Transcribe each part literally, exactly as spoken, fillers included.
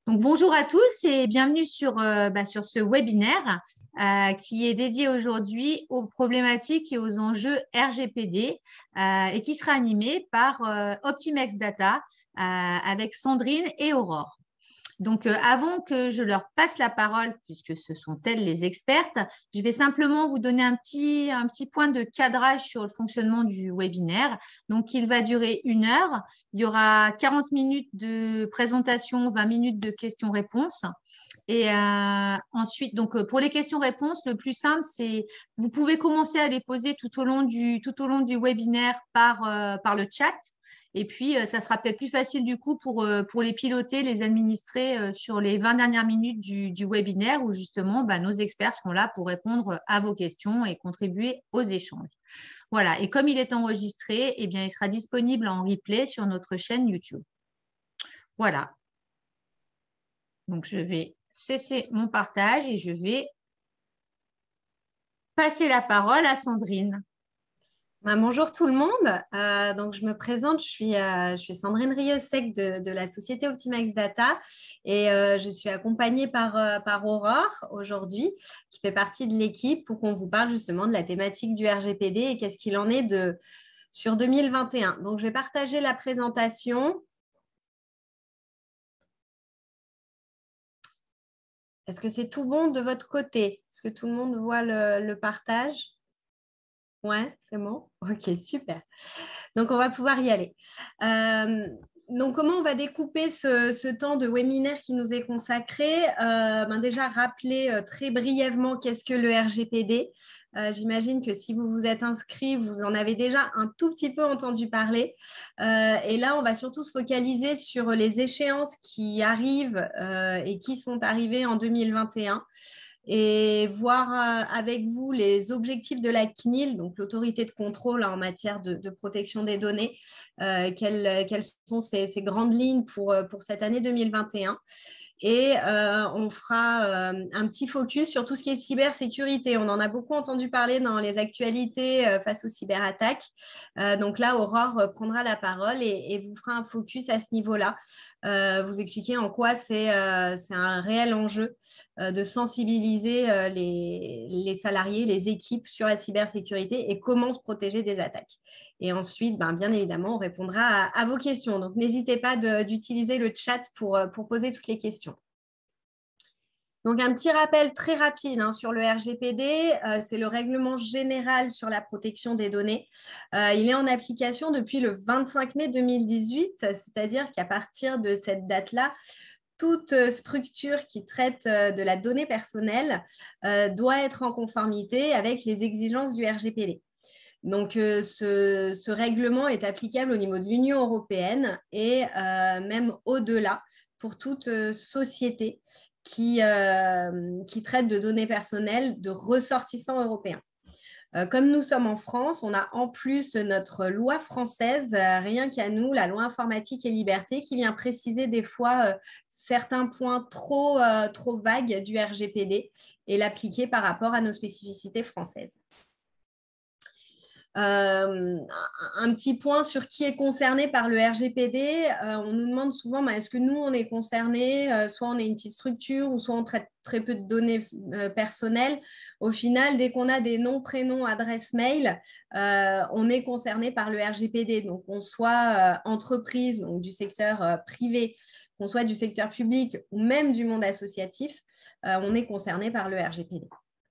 Donc, bonjour à tous et bienvenue sur, euh, bah, sur ce webinaire euh, qui est dédié aujourd'hui aux problématiques et aux enjeux R G P D euh, et qui sera animé par euh, Optimex Data euh, avec Sandrine et Aurore. Donc, euh, avant que je leur passe la parole, puisque ce sont elles les expertes, je vais simplement vous donner un petit, un petit point de cadrage sur le fonctionnement du webinaire. Donc, il va durer une heure. Il y aura quarante minutes de présentation, vingt minutes de questions-réponses. Et euh, ensuite, donc pour les questions-réponses, le plus simple, c'est vous pouvez commencer à les poser tout au long du, tout au long du webinaire par, euh, par le chat. Et puis, euh, ça sera peut-être plus facile du coup pour, euh, pour les piloter, les administrer euh, sur les vingt dernières minutes du, du webinaire où justement, bah, nos experts seront là pour répondre à vos questions et contribuer aux échanges. Voilà. Et comme il est enregistré, eh bien, il sera disponible en replay sur notre chaîne YouTube. Voilà. Donc, je vais cesser mon partage et je vais passer la parole à Sandrine. Ben, bonjour tout le monde. Euh, donc, je me présente, je suis, euh, je suis Sandrine Rieussec de, de la société Optimex Data et euh, je suis accompagnée par, euh, par Aurore aujourd'hui, qui fait partie de l'équipe pour qu'on vous parle justement de la thématique du R G P D et qu'est-ce qu'il en est de, sur deux mille vingt et un. Donc, je vais partager la présentation. Est-ce que c'est tout bon de votre côté? Est-ce que tout le monde voit le, le partage? Ouais, c'est bon. Ok, super. Donc, on va pouvoir y aller. Euh, donc, comment on va découper ce, ce temps de webinaire qui nous est consacré? Euh, ben Déjà, rappeler euh, très brièvement qu'est-ce que le R G P D. Euh, J'imagine que si vous vous êtes inscrit, vous en avez déjà un tout petit peu entendu parler. Euh, et là, on va surtout se focaliser sur les échéances qui arrivent euh, et qui sont arrivées en deux mille vingt et un. Et voir euh, avec vous les objectifs de la C N I L, donc l'autorité de contrôle en matière de, de protection des données, euh, quelles, quelles sont ces, ces grandes lignes pour, pour cette année deux mille vingt et un. Et euh, on fera euh, un petit focus sur tout ce qui est cybersécurité. On en a beaucoup entendu parler dans les actualités euh, face aux cyberattaques. Euh, donc là, Aurore euh, prendra la parole et, et vous fera un focus à ce niveau-là. Euh, vous expliquer en quoi c'est euh, un réel enjeu euh, de sensibiliser euh, les, les salariés, les équipes sur la cybersécurité et comment se protéger des attaques. Et ensuite, ben, bien évidemment, on répondra à, à vos questions. Donc, n'hésitez pas d'utiliser le chat pour, pour poser toutes les questions. Donc, un petit rappel très rapide hein, sur le R G P D, euh, c'est le règlement général sur la protection des données. Euh, il est en application depuis le vingt-cinq mai deux mille dix-huit, c'est-à-dire qu'à partir de cette date-là, toute structure qui traite de la donnée personnelle euh, doit être en conformité avec les exigences du R G P D. Donc, euh, ce, ce règlement est applicable au niveau de l'Union européenne et euh, même au-delà pour toute euh, société qui, euh, qui traite de données personnelles de ressortissants européens. Euh, comme nous sommes en France, on a en plus notre loi française, euh, rien qu'à nous, la loi informatique et liberté, qui vient préciser des fois euh, certains points trop, euh, trop vagues du R G P D et l'appliquer par rapport à nos spécificités françaises. Euh, un petit point sur qui est concerné par le R G P D. Euh, on nous demande souvent, bah, est-ce que nous, on est concerné euh, soit on est une petite structure ou soit on traite très peu de données euh, personnelles. Au final, dès qu'on a des noms, prénoms, adresses mail, euh, on est concerné par le R G P D. Donc, qu'on soit euh, entreprise, donc du secteur euh, privé, qu'on soit du secteur public ou même du monde associatif, euh, on est concerné par le R G P D.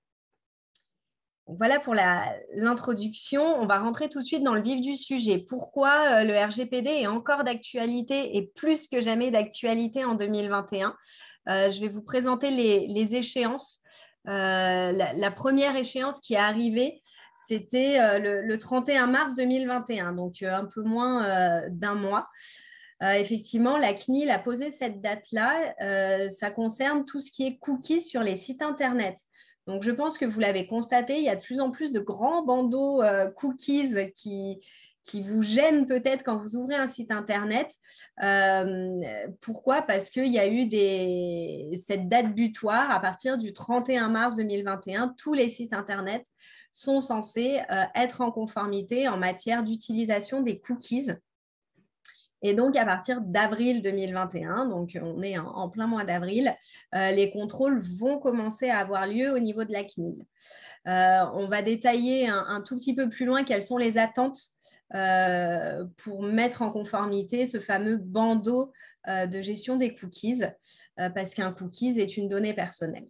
Voilà pour l'introduction. On va rentrer tout de suite dans le vif du sujet. Pourquoi euh, le R G P D est encore d'actualité et plus que jamais d'actualité en deux mille vingt et un? euh, Je vais vous présenter les, les échéances. Euh, la, la première échéance qui est arrivée, c'était euh, le, le trente et un mars deux mille vingt et un, donc euh, un peu moins euh, d'un mois. Euh, effectivement, la C N I L a posé cette date-là. Euh, ça concerne tout ce qui est cookies sur les sites Internet. Donc, je pense que vous l'avez constaté, il y a de plus en plus de grands bandeaux euh, cookies qui, qui vous gênent peut-être quand vous ouvrez un site Internet. Euh, pourquoi? Parce qu'il y a eu des... cette date butoir à partir du trente et un mars deux mille vingt et un. Tous les sites Internet sont censés euh, être en conformité en matière d'utilisation des cookies. Et donc, à partir d'avril deux mille vingt et un, donc on est en, en plein mois d'avril, euh, les contrôles vont commencer à avoir lieu au niveau de la C N I L. Euh, on va détailler un, un tout petit peu plus loin quelles sont les attentes euh, pour mettre en conformité ce fameux bandeau euh, de gestion des cookies, euh, parce qu'un cookies est une donnée personnelle.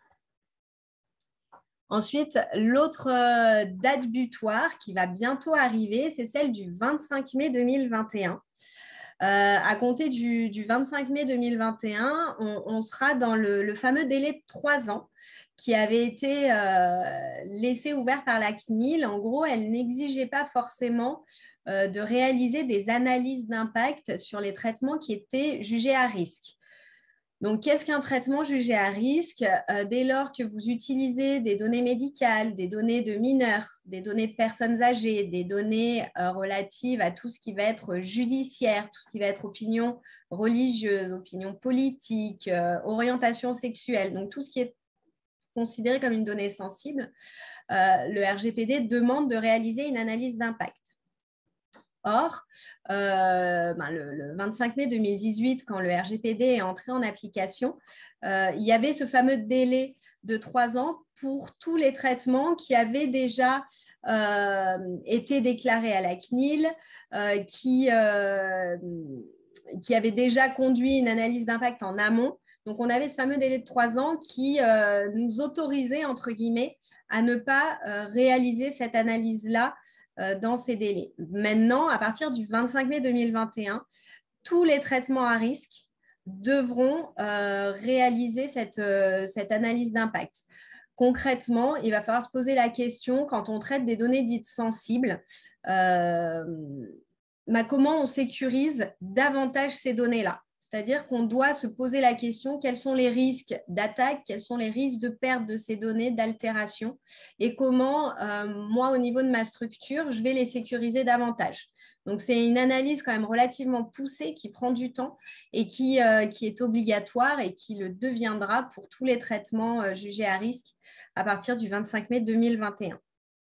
Ensuite, l'autre euh, date butoir qui va bientôt arriver, c'est celle du vingt-cinq mai deux mille vingt et un. Euh, à compter du, du vingt-cinq mai deux mille vingt et un, on, on sera dans le, le fameux délai de trois ans qui avait été euh, laissé ouvert par la C N I L. En gros, elle n'exigeait pas forcément euh, de réaliser des analyses d'impact sur les traitements qui étaient jugés à risque. Donc, qu'est-ce qu'un traitement jugé à risque? euh, Dès lors que vous utilisez des données médicales, des données de mineurs, des données de personnes âgées, des données euh, relatives à tout ce qui va être judiciaire, tout ce qui va être opinion religieuse, opinion politique, euh, orientation sexuelle, donc tout ce qui est considéré comme une donnée sensible, euh, le R G P D demande de réaliser une analyse d'impact. Or, euh, ben le, le vingt-cinq mai deux mille dix-huit, quand le R G P D est entré en application, euh, il y avait ce fameux délai de trois ans pour tous les traitements qui avaient déjà euh, été déclarés à la C N I L, euh, qui, euh, qui avaient déjà conduit une analyse d'impact en amont. Donc, on avait ce fameux délai de trois ans qui euh, nous autorisait, entre guillemets, à ne pas euh, réaliser cette analyse-là dans ces délais. Maintenant, à partir du vingt-cinq mai deux mille vingt et un, tous les traitements à risque devront euh, réaliser cette, euh, cette analyse d'impact. Concrètement, il va falloir se poser la question, quand on traite des données dites sensibles, euh, bah, comment on sécurise davantage ces données-là? C'est-à-dire qu'on doit se poser la question, quels sont les risques d'attaque, quels sont les risques de perte de ces données, d'altération, et comment, euh, moi, au niveau de ma structure, je vais les sécuriser davantage. Donc, c'est une analyse quand même relativement poussée qui prend du temps et qui, euh, qui est obligatoire et qui le deviendra pour tous les traitements euh, jugés à risque à partir du vingt-cinq mai deux mille vingt et un.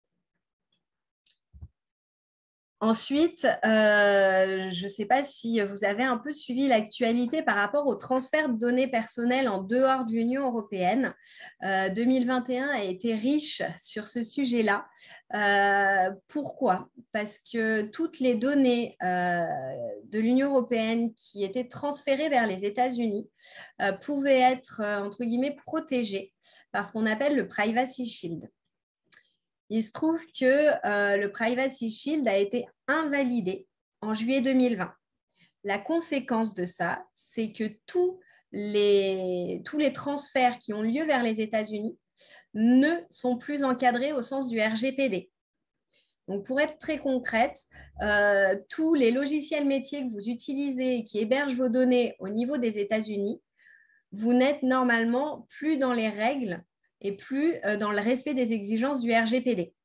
Ensuite, euh, je ne sais pas si vous avez un peu suivi l'actualité par rapport au transfert de données personnelles en dehors de l'Union européenne. Euh, deux mille vingt et un a été riche sur ce sujet-là. Euh, pourquoi? Parce que toutes les données euh, de l'Union européenne qui étaient transférées vers les États-Unis euh, pouvaient être, euh, entre guillemets, protégées par ce qu'on appelle le Privacy Shield. Il se trouve que euh, le Privacy Shield a été invalidé en juillet deux mille vingt. La conséquence de ça, c'est que tous les, tous les transferts qui ont lieu vers les États-Unis ne sont plus encadrés au sens du R G P D. Donc, pour être très concrète, euh, tous les logiciels métiers que vous utilisez et qui hébergent vos données au niveau des États-Unis, vous n'êtes normalement plus dans les règles et plus dans le respect des exigences du R G P D.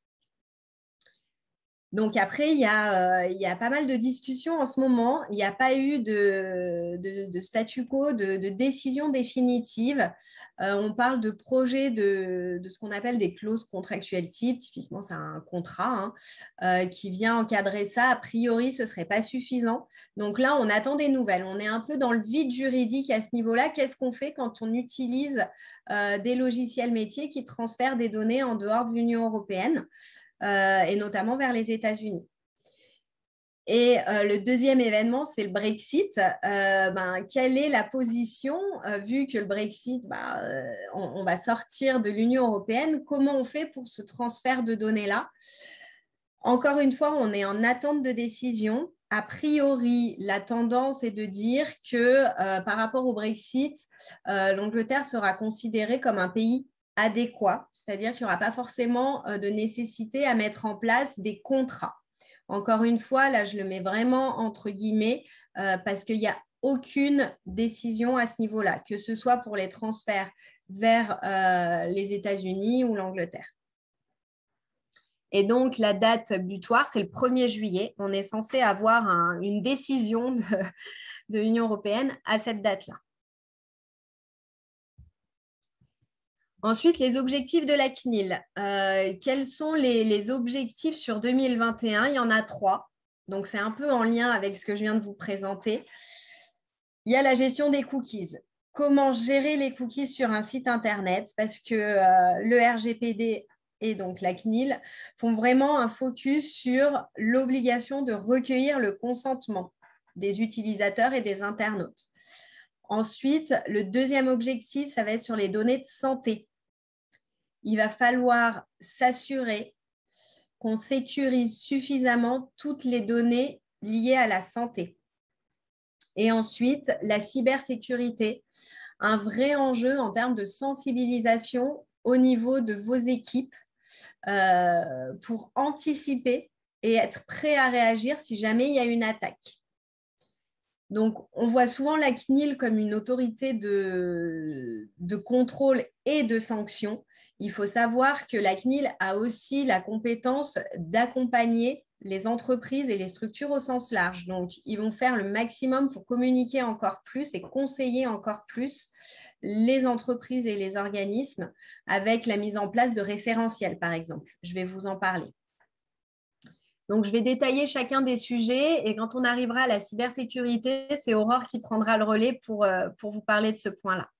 Donc après, il y, a, euh, il y a pas mal de discussions en ce moment. Il n'y a pas eu de, de, de statu quo, de, de décision définitive. Euh, on parle de projets de, de ce qu'on appelle des clauses contractuelles type. Typiquement, c'est un contrat hein, euh, qui vient encadrer ça. A priori, ce ne serait pas suffisant. Donc là, on attend des nouvelles. On est un peu dans le vide juridique à ce niveau-là. Qu'est-ce qu'on fait quand on utilise euh, des logiciels métiers qui transfèrent des données en dehors de l'Union européenne ? Euh, et notamment vers les États-Unis. Et euh, le deuxième événement, c'est le Brexit. Euh, ben, quelle est la position, euh, vu que le Brexit, ben, euh, on, on va sortir de l'Union européenne, comment on fait pour ce transfert de données-là? Encore une fois, on est en attente de décision. A priori, la tendance est de dire que euh, par rapport au Brexit, euh, l'Angleterre sera considérée comme un pays adéquat, c'est-à-dire qu'il n'y aura pas forcément de nécessité à mettre en place des contrats. Encore une fois, là, je le mets vraiment entre guillemets euh, parce qu'il n'y a aucune décision à ce niveau-là, que ce soit pour les transferts vers euh, les États-Unis ou l'Angleterre. Et donc, la date butoir, c'est le premier juillet. On est censé avoir un, une décision de, de l'Union européenne à cette date-là. Ensuite, les objectifs de la C N I L. Euh, quels sont les, les objectifs sur deux mille vingt et un? Il y en a trois. Donc, c'est un peu en lien avec ce que je viens de vous présenter. Il y a la gestion des cookies. Comment gérer les cookies sur un site Internet? Parce que euh, le R G P D et donc la C N I L font vraiment un focus sur l'obligation de recueillir le consentement des utilisateurs et des internautes. Ensuite, le deuxième objectif, ça va être sur les données de santé. Il va falloir s'assurer qu'on sécurise suffisamment toutes les données liées à la santé. Et ensuite, la cybersécurité, un vrai enjeu en termes de sensibilisation au niveau de vos équipes euh, pour anticiper et être prêt à réagir si jamais il y a une attaque. Donc, on voit souvent la C N I L comme une autorité de, de contrôle et de sanction. Il faut savoir que la C N I L a aussi la compétence d'accompagner les entreprises et les structures au sens large. Donc, ils vont faire le maximum pour communiquer encore plus et conseiller encore plus les entreprises et les organismes avec la mise en place de référentiels, par exemple. Je vais vous en parler. Donc, je vais détailler chacun des sujets et quand on arrivera à la cybersécurité, c'est Aurore qui prendra le relais pour, euh, pour vous parler de ce point-là.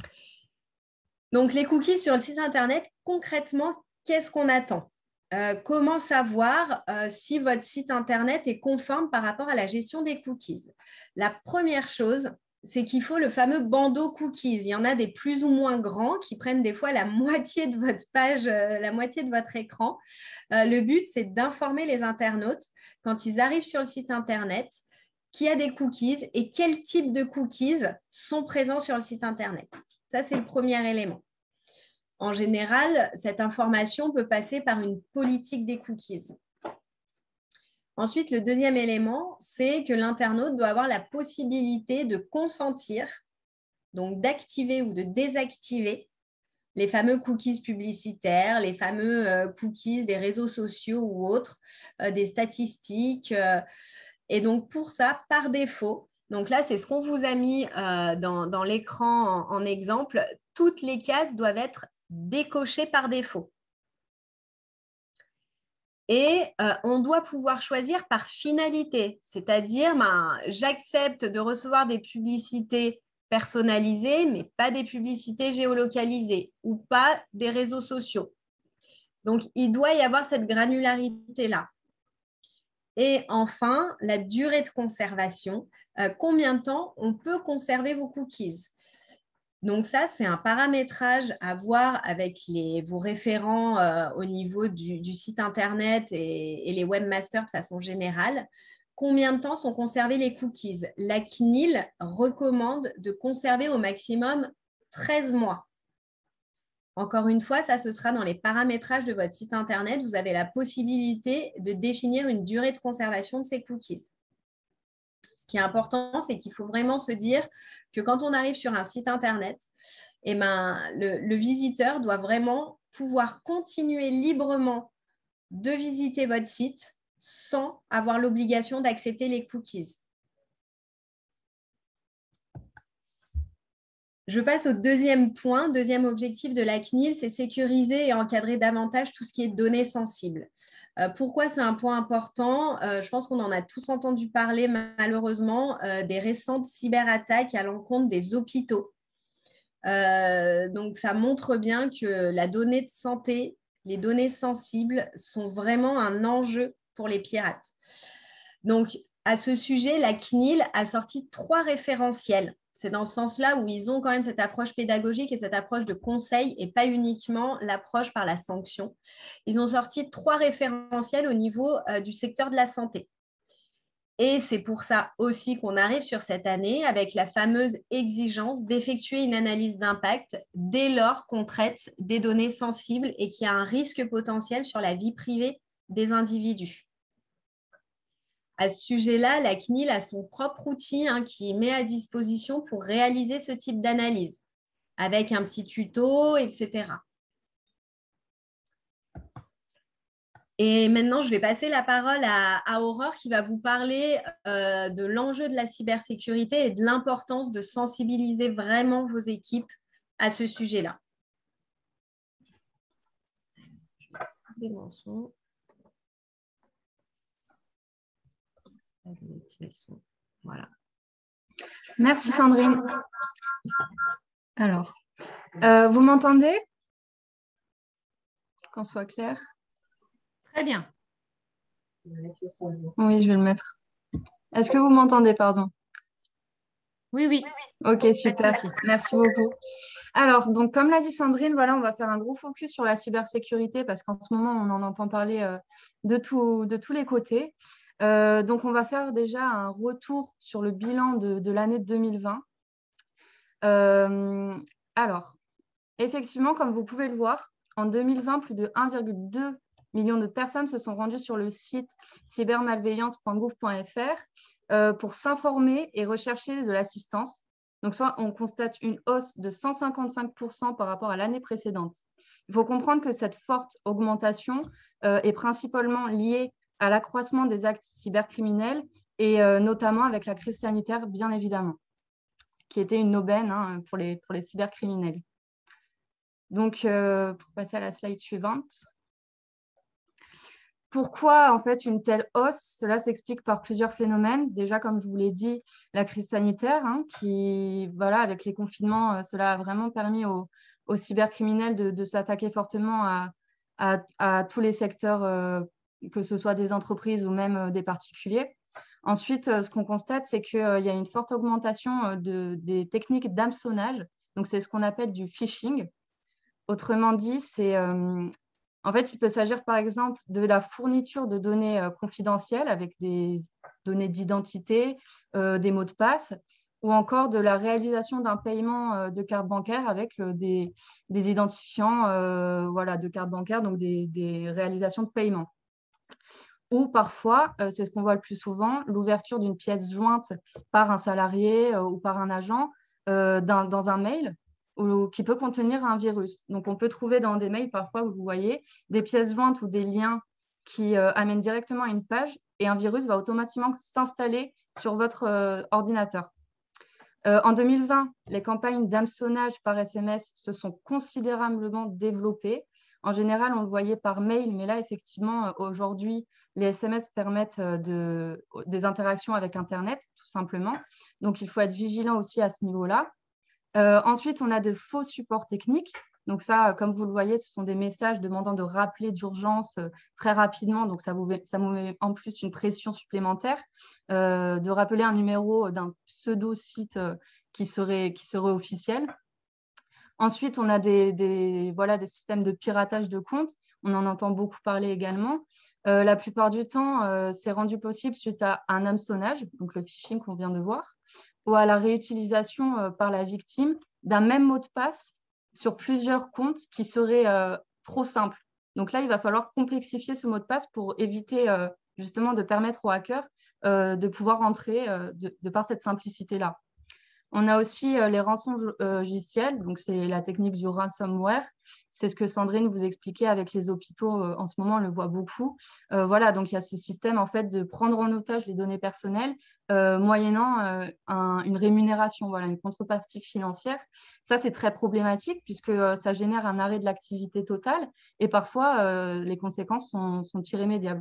Donc, les cookies sur le site Internet, concrètement, qu'est-ce qu'on attend? euh, Comment savoir euh, si votre site Internet est conforme par rapport à la gestion des cookies? La première chose, c'est qu'il faut le fameux bandeau cookies. Il y en a des plus ou moins grands qui prennent des fois la moitié de votre page, euh, la moitié de votre écran. Euh, le but, c'est d'informer les internautes quand ils arrivent sur le site Internet qu'il y a des cookies et quel type de cookies sont présents sur le site Internet. Ça, c'est le premier élément. En général, cette information peut passer par une politique des cookies. Ensuite, le deuxième élément, c'est que l'internaute doit avoir la possibilité de consentir, donc d'activer ou de désactiver les fameux cookies publicitaires, les fameux euh, cookies des réseaux sociaux ou autres, euh, des statistiques. Euh, et donc, pour ça, par défaut, donc là, c'est ce qu'on vous a mis euh, dans, dans l'écran en, en exemple, toutes les cases doivent être décochées par défaut. Et euh, on doit pouvoir choisir par finalité, c'est-à-dire ben, j'accepte de recevoir des publicités personnalisées, mais pas des publicités géolocalisées ou pas des réseaux sociaux. Donc, il doit y avoir cette granularité-là. Et enfin, la durée de conservation. Euh, combien de temps on peut conserver vos cookies? Donc ça, c'est un paramétrage à voir avec les, vos référents euh, au niveau du, du site Internet et, et les webmasters de façon générale. Combien de temps sont conservés les cookies? La C N I L recommande de conserver au maximum treize mois. Encore une fois, ça, ce sera dans les paramétrages de votre site Internet. Vous avez la possibilité de définir une durée de conservation de ces cookies. Ce qui est important, c'est qu'il faut vraiment se dire que quand on arrive sur un site Internet, eh ben, le, le visiteur doit vraiment pouvoir continuer librement de visiter votre site sans avoir l'obligation d'accepter les cookies. Je passe au deuxième point, deuxième objectif de la C N I L, c'est sécuriser et encadrer davantage tout ce qui est données sensibles. Euh, pourquoi c'est un point important? euh, Je pense qu'on en a tous entendu parler malheureusement euh, des récentes cyberattaques à l'encontre des hôpitaux. Euh, donc, ça montre bien que la donnée de santé, les données sensibles sont vraiment un enjeu pour les pirates. Donc, à ce sujet, la C N I L a sorti trois référentiels. C'est dans ce sens-là où ils ont quand même cette approche pédagogique et cette approche de conseil et pas uniquement l'approche par la sanction. Ils ont sorti trois référentiels au niveau euh, du secteur de la santé. Et c'est pour ça aussi qu'on arrive sur cette année avec la fameuse exigence d'effectuer une analyse d'impact dès lors qu'on traite des données sensibles et qu'il y a un risque potentiel sur la vie privée des individus. À ce sujet-là, la C N I L a son propre outil hein, qui met à disposition pour réaliser ce type d'analyse, avec un petit tuto, et cetera. Et maintenant, je vais passer la parole à, à Aurore qui va vous parler euh, de l'enjeu de la cybersécurité et de l'importance de sensibiliser vraiment vos équipes à ce sujet-là. Voilà. Merci Sandrine. Alors, euh, vous m'entendez? Qu'on soit clair. Très bien. Oui, je vais le mettre. Est-ce que vous m'entendez, pardon? Oui, oui. Ok, super. Merci beaucoup. Alors, donc, comme l'a dit Sandrine, voilà, on va faire un gros focus sur la cybersécurité parce qu'en ce moment, on en entend parler euh, de, tout, de tous les côtés. Euh, donc, on va faire déjà un retour sur le bilan de, de l'année deux mille vingt. Euh, alors, effectivement, comme vous pouvez le voir, en deux mille vingt, plus de un virgule deux million de personnes se sont rendues sur le site cybermalveillance point gouv point f r euh, pour s'informer et rechercher de l'assistance. Donc, soit on constate une hausse de cent cinquante-cinq pour cent par rapport à l'année précédente. Il faut comprendre que cette forte augmentation euh, est principalement liée à l'accroissement des actes cybercriminels et euh, notamment avec la crise sanitaire, bien évidemment, qui était une aubaine hein, pour les, pour les cybercriminels. Donc, euh, pour passer à la slide suivante. Pourquoi, en fait, une telle hausse? Cela s'explique par plusieurs phénomènes. Déjà, comme je vous l'ai dit, la crise sanitaire, hein, qui, voilà, avec les confinements, euh, cela a vraiment permis aux, aux cybercriminels de, de s'attaquer fortement à, à, à tous les secteurs, euh, que ce soit des entreprises ou même euh, des particuliers. Ensuite, euh, ce qu'on constate, c'est qu'il euh, y a une forte augmentation euh, de, des techniques d'hameçonnage. Donc, c'est ce qu'on appelle du phishing. Autrement dit, c'est, euh, en fait, il peut s'agir par exemple de la fourniture de données euh, confidentielles avec des données d'identité, euh, des mots de passe, ou encore de la réalisation d'un paiement euh, de carte bancaire avec euh, des, des identifiants euh, voilà, de carte bancaire, donc des, des réalisations de paiement. Ou parfois, euh, c'est ce qu'on voit le plus souvent, l'ouverture d'une pièce jointe par un salarié euh, ou par un agent euh, d'un, dans un mail ou, qui peut contenir un virus. Donc, on peut trouver dans des mails, parfois, vous voyez, des pièces jointes ou des liens qui euh, amènent directement à une page et un virus va automatiquement s'installer sur votre euh, ordinateur. Euh, en deux mille vingt, les campagnes d'hameçonnage par S M S se sont considérablement développées. En général, on le voyait par mail, mais là, effectivement, aujourd'hui, les S M S permettent de, des interactions avec Internet, tout simplement. Donc, il faut être vigilant aussi à ce niveau-là. Euh, ensuite, on a de faux supports techniques. Donc ça, comme vous le voyez, ce sont des messages demandant de rappeler d'urgence euh, très rapidement. Donc ça vous, ça vous met en plus une pression supplémentaire euh, de rappeler un numéro d'un pseudo-site euh, qui serait, qui serait officiel. Ensuite, on a des, des, voilà, des systèmes de piratage de comptes. On en entend beaucoup parler également. Euh, la plupart du temps, euh, c'est rendu possible suite à un hameçonnage, donc le phishing qu'on vient de voir, ou à la réutilisation euh, par la victime d'un même mot de passe sur plusieurs comptes qui seraient euh, trop simples. Donc là, il va falloir complexifier ce mot de passe pour éviter euh, justement de permettre aux hackers euh, de pouvoir entrer euh, de, de par cette simplicité-là. On a aussi euh, les rançongiciels, donc c'est la technique du ransomware. C'est ce que Sandrine vous expliquait avec les hôpitaux. Euh, en ce moment, on le voit beaucoup. Euh, voilà, donc il y a ce système en fait de prendre en otage les données personnelles euh, moyennant euh, un, une rémunération, voilà, une contrepartie financière. Ça, c'est très problématique puisque euh, ça génère un arrêt de l'activité totale et parfois euh, les conséquences sont, sont irrémédiables.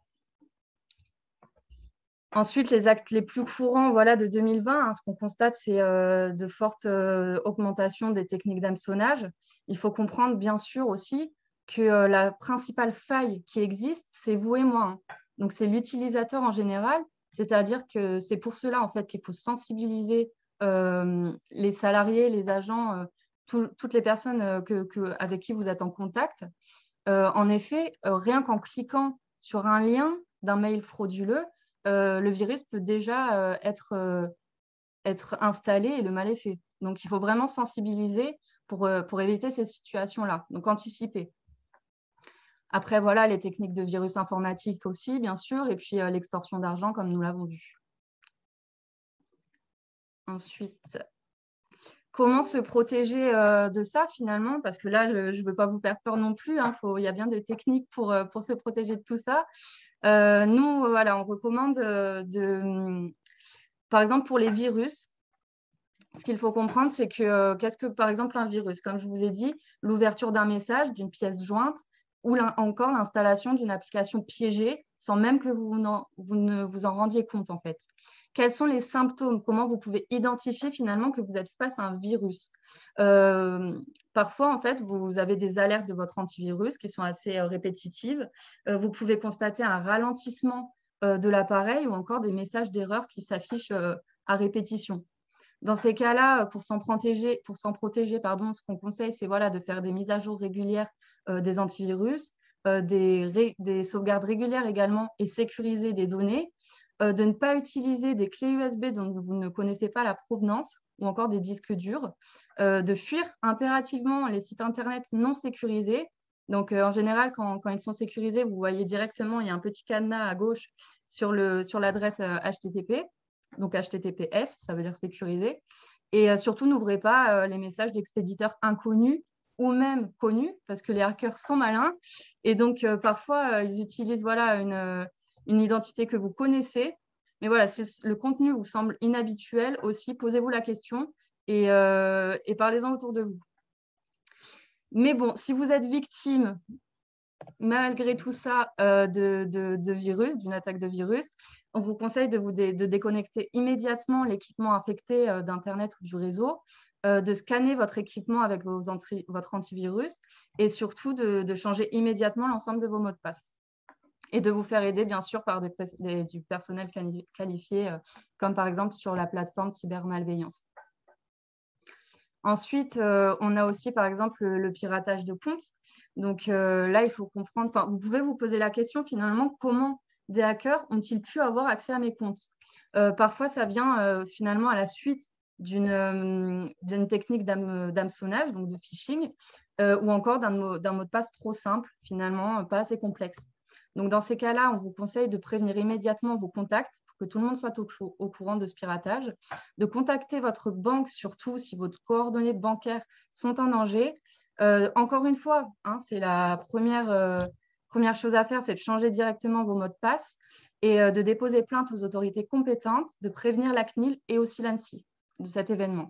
Ensuite, les actes les plus courants voilà, de deux mille vingt, hein, ce qu'on constate, c'est euh, de fortes euh, augmentations des techniques d'hameçonnage. Il faut comprendre, bien sûr, aussi que euh, la principale faille qui existe, c'est vous et moi. Hein. Donc, c'est l'utilisateur en général. C'est-à-dire que c'est pour cela, en fait, qu'il faut sensibiliser euh, les salariés, les agents, euh, tout, toutes les personnes euh, que, que, avec qui vous êtes en contact. Euh, en effet, euh, rien qu'en cliquant sur un lien d'un mail frauduleux, Euh, le virus peut déjà euh, être, euh, être installé et le mal est fait. Donc, il faut vraiment sensibiliser pour, euh, pour éviter ces situations-là, donc anticiper. Après, voilà, les techniques de virus informatique aussi, bien sûr, et puis euh, l'extorsion d'argent, comme nous l'avons vu. Ensuite, comment se protéger euh, de ça, finalement? Parce que là, je ne veux pas vous faire peur non plus. Hein, faut, il y a bien des techniques pour, euh, pour se protéger de tout ça. Euh, nous, voilà, on recommande euh, de, par exemple, pour les virus, ce qu'il faut comprendre, c'est que euh, qu'est-ce que, par exemple, un virus? Comme je vous ai dit, l'ouverture d'un message, d'une pièce jointe, ou encore l'installation d'une application piégée sans même que vous, vous ne vous en rendiez compte en fait. Quels sont les symptômes? Comment vous pouvez identifier finalement que vous êtes face à un virus? euh, Parfois, en fait, vous avez des alertes de votre antivirus qui sont assez euh, répétitives. Euh, vous pouvez constater un ralentissement euh, de l'appareil ou encore des messages d'erreur qui s'affichent euh, à répétition. Dans ces cas-là, pour s'en protéger, pour s'en protéger pardon, ce qu'on conseille, c'est voilà, de faire des mises à jour régulières euh, des antivirus, euh, des, ré, des sauvegardes régulières également et sécuriser des données. Euh, de ne pas utiliser des clés U S B dont vous ne connaissez pas la provenance ou encore des disques durs, euh, de fuir impérativement les sites Internet non sécurisés. Donc, euh, en général, quand, quand ils sont sécurisés, vous voyez directement, il y a un petit cadenas à gauche sur le, sur l'adresse euh, H T T P, donc H T T P S, ça veut dire sécurisé. Et euh, surtout, n'ouvrez pas euh, les messages d'expéditeurs inconnus ou même connus, parce que les hackers sont malins. Et donc, euh, parfois, euh, ils utilisent voilà, une... Euh, une identité que vous connaissez. Mais voilà, si le contenu vous semble inhabituel aussi, posez-vous la question et, euh, et parlez-en autour de vous. Mais bon, si vous êtes victime, malgré tout ça, euh, de, de, de virus, d'une attaque de virus, on vous conseille de vous dé de déconnecter immédiatement l'équipement infecté euh, d'Internet ou du réseau, euh, de scanner votre équipement avec vos votre antivirus et surtout de, de changer immédiatement l'ensemble de vos mots de passe. Et de vous faire aider, bien sûr, par des, des, du personnel quali qualifié, euh, comme par exemple sur la plateforme cybermalveillance. Ensuite, euh, on a aussi, par exemple, le, le piratage de comptes. Donc euh, là, il faut comprendre, enfin, vous pouvez vous poser la question, finalement, comment des hackers ont-ils pu avoir accès à mes comptes? euh, Parfois, ça vient euh, finalement à la suite d'une euh, d'une technique d'hameçonnage, donc de phishing, euh, ou encore d'un mot, d'un mot de passe trop simple, finalement, pas assez complexe. Donc, dans ces cas-là, on vous conseille de prévenir immédiatement vos contacts pour que tout le monde soit au, au courant de ce piratage, de contacter votre banque, surtout si vos coordonnées bancaires sont en danger. Euh, encore une fois, hein, c'est la première, euh, première chose à faire, c'est de changer directement vos mots de passe et euh, de déposer plainte aux autorités compétentes, de prévenir la C N I L et aussi l'ANSSI de cet événement.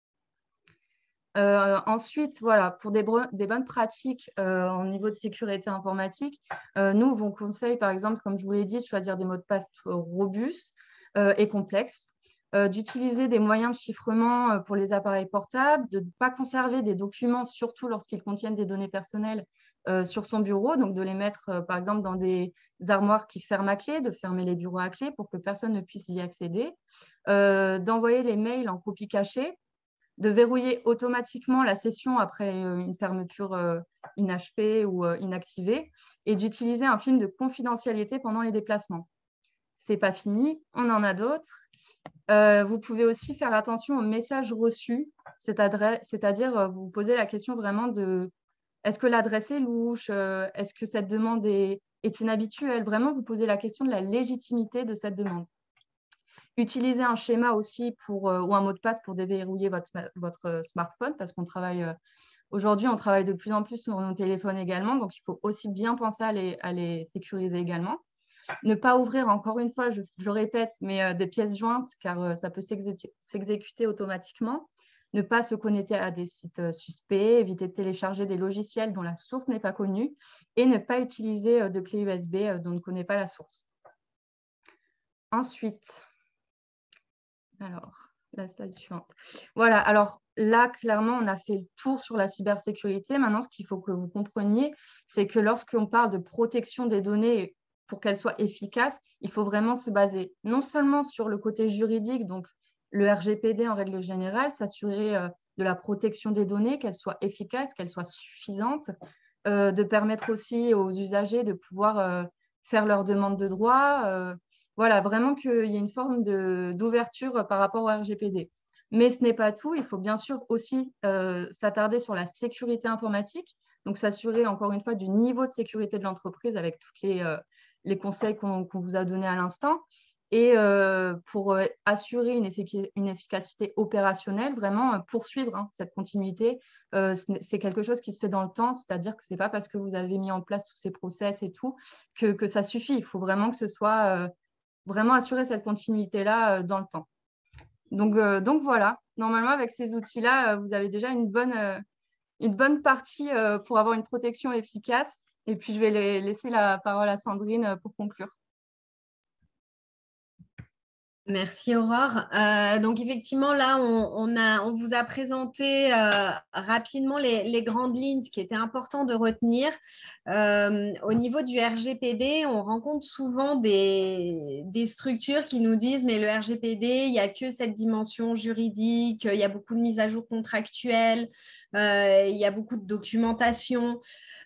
Euh, ensuite, voilà, pour des, des bonnes pratiques euh, au niveau de sécurité informatique, euh, nous, on vous conseille, par exemple, comme je vous l'ai dit, de choisir des mots de passe robustes euh, et complexes, euh, d'utiliser des moyens de chiffrement euh, pour les appareils portables, de ne pas conserver des documents, surtout lorsqu'ils contiennent des données personnelles, euh, sur son bureau, donc de les mettre, euh, par exemple, dans des armoires qui ferment à clé, de fermer les bureaux à clé pour que personne ne puisse y accéder, euh, d'envoyer les mails en copie cachée, de verrouiller automatiquement la session après une fermeture euh, inachevée ou euh, inactivée et d'utiliser un film de confidentialité pendant les déplacements. Ce n'est pas fini, on en a d'autres. Euh, vous pouvez aussi faire attention aux messages reçus, c'est-à-dire euh, vous vous posez la question vraiment de est-ce que l'adresse est louche, euh, est-ce que cette demande est, est inhabituelle? Vraiment, vous posez la question de la légitimité de cette demande. Utilisez un schéma aussi pour, euh, ou un mot de passe pour déverrouiller votre, votre smartphone parce qu'on travaille, euh, aujourd'hui, on travaille de plus en plus sur nos téléphones également, donc il faut aussi bien penser à les, à les sécuriser également. Ne pas ouvrir, encore une fois, je, je répète, mais euh, des pièces jointes car euh, ça peut s'exécuter automatiquement. Ne pas se connecter à des sites euh, suspects, éviter de télécharger des logiciels dont la source n'est pas connue et ne pas utiliser euh, de clé U S B euh, dont on ne connaît pas la source. Ensuite, alors, la slide suivante. Voilà, alors là, clairement, on a fait le tour sur la cybersécurité. Maintenant, ce qu'il faut que vous compreniez, c'est que lorsqu'on parle de protection des données pour qu'elles soient efficaces, il faut vraiment se baser non seulement sur le côté juridique, donc le R G P D en règle générale, s'assurer euh, de la protection des données, qu'elles soient efficaces, qu'elles soient suffisantes, euh, de permettre aussi aux usagers de pouvoir euh, faire leurs demandes de droit, euh, voilà, vraiment qu'il y ait une forme d'ouverture par rapport au R G P D. Mais ce n'est pas tout. Il faut bien sûr aussi euh, s'attarder sur la sécurité informatique, donc s'assurer encore une fois du niveau de sécurité de l'entreprise avec tous les, euh, les conseils qu'on qu'on vous a donnés à l'instant. Et euh, pour euh, assurer une, effic une efficacité opérationnelle, vraiment euh, poursuivre hein, cette continuité, euh, c'est quelque chose qui se fait dans le temps, c'est-à-dire que ce n'est pas parce que vous avez mis en place tous ces process et tout que, que ça suffit. Il faut vraiment que ce soit... Euh, vraiment assurer cette continuité-là euh, dans le temps. Donc, euh, donc voilà, normalement avec ces outils-là, euh, vous avez déjà une bonne, euh, une bonne partie euh, pour avoir une protection efficace Et puis, je vais les- laisser la parole à Sandrine pour conclure. Merci Aurore. Euh, donc effectivement, là, on, on a, on vous a présenté euh, rapidement les, les grandes lignes, ce qui était important de retenir. Euh, au niveau du R G P D, on rencontre souvent des, des structures qui nous disent mais le R G P D, il n'y a que cette dimension juridique, il y a beaucoup de mises à jour contractuelles, euh, il y a beaucoup de documentation.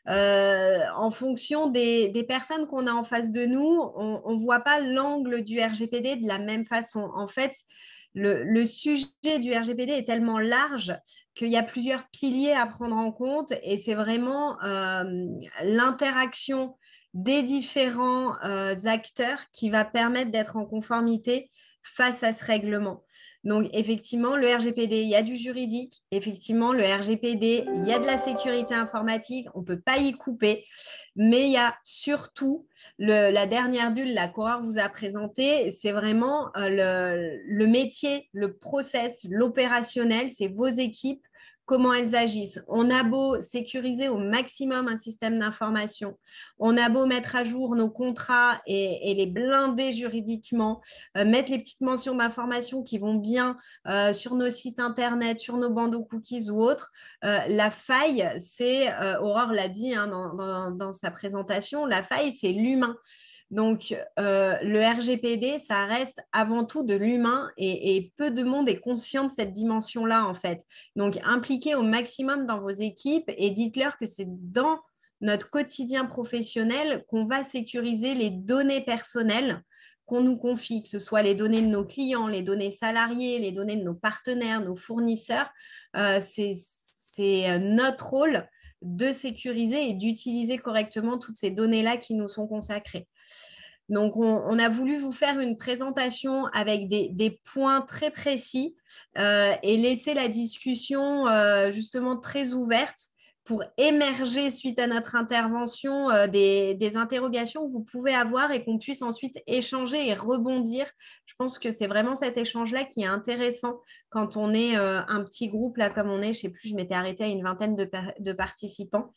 Euh, en fonction des, des personnes qu'on a en face de nous, on ne voit pas l'angle du R G P D de la même façon. En fait, le, le sujet du R G P D est tellement large qu'il y a plusieurs piliers à prendre en compte et c'est vraiment euh, l'interaction des différents euh, acteurs qui va permettre d'être en conformité face à ce règlement. Donc, effectivement, le R G P D, il y a du juridique. Effectivement, le R G P D, il y a de la sécurité informatique. On ne peut pas y couper. Mais il y a surtout le, la dernière bulle, la qu'Aurore vous a présentée, c'est vraiment euh, le, le métier, le process, l'opérationnel, c'est vos équipes, comment elles agissent. On a beau sécuriser au maximum un système d'information, on a beau mettre à jour nos contrats et, et les blinder juridiquement, euh, mettre les petites mentions d'information qui vont bien euh, sur nos sites internet, sur nos bandeaux cookies ou autres. Euh, la faille, c'est, euh, Aurore l'a dit hein, dans, dans, dans sa présentation, la faille, c'est l'humain. Donc, euh, le R G P D, ça reste avant tout de l'humain et, et peu de monde est conscient de cette dimension-là, en fait. Donc, impliquez au maximum dans vos équipes et dites-leur que c'est dans notre quotidien professionnel qu'on va sécuriser les données personnelles qu'on nous confie, que ce soit les données de nos clients, les données salariés, les données de nos partenaires, nos fournisseurs. Euh, c'est, c'est notre rôle de sécuriser et d'utiliser correctement toutes ces données-là qui nous sont consacrées. Donc, on, on a voulu vous faire une présentation avec des, des points très précis euh, et laisser la discussion euh, justement très ouverte pour émerger suite à notre intervention euh, des, des interrogations que vous pouvez avoir et qu'on puisse ensuite échanger et rebondir. Je pense que c'est vraiment cet échange-là qui est intéressant quand on est euh, un petit groupe, là comme on est, je ne sais plus, je m'étais arrêtée à une vingtaine de, de participants.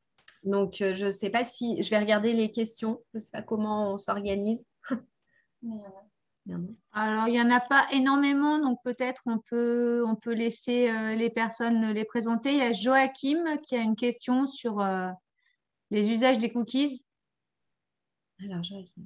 Donc, euh, je ne sais pas si je vais regarder les questions. Je ne sais pas comment on s'organise. Alors, il n'y en a pas énormément, donc peut-être on peut, on peut laisser euh, les personnes les présenter. Il y a Joachim qui a une question sur euh, les usages des cookies. Alors, Joachim.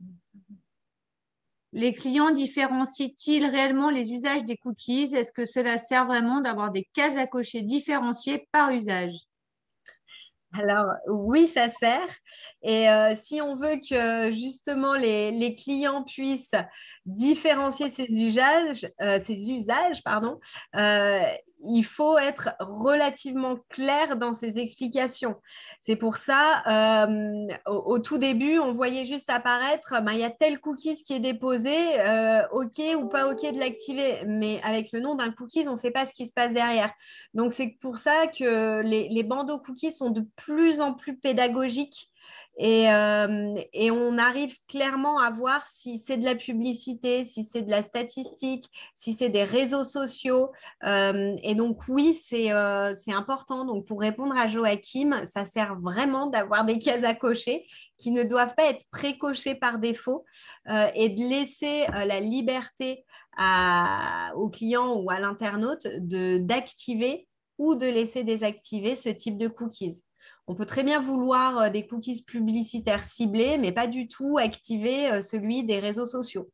Les clients différencient-ils réellement les usages des cookies? Est-ce que cela sert vraiment d'avoir des cases à cocher différenciées par usage? Alors, oui, ça sert. Et euh, si on veut que justement les, les clients puissent différencier ces usages, euh, ces usages pardon, euh, il faut être relativement clair dans ses explications. C'est pour ça, euh, au, au tout début, on voyait juste apparaître, ben, il y a tel cookies qui est déposé, euh, OK ou pas OK de l'activer. Mais avec le nom d'un cookies, on ne sait pas ce qui se passe derrière. Donc, c'est pour ça que les, les bandeaux cookies sont de plus en plus pédagogiques et, euh, et on arrive clairement à voir si c'est de la publicité, si c'est de la statistique, si c'est des réseaux sociaux. Euh, et donc, oui, c'est euh, c'est important. Donc, pour répondre à Joachim, ça sert vraiment d'avoir des cases à cocher qui ne doivent pas être pré-cochées par défaut euh, et de laisser euh, la liberté à, au client ou à l'internaute de, d'activer ou de laisser désactiver ce type de cookies. On peut très bien vouloir des cookies publicitaires ciblés, mais pas du tout activer celui des réseaux sociaux.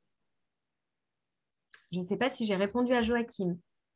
Je ne sais pas si j'ai répondu à Joachim.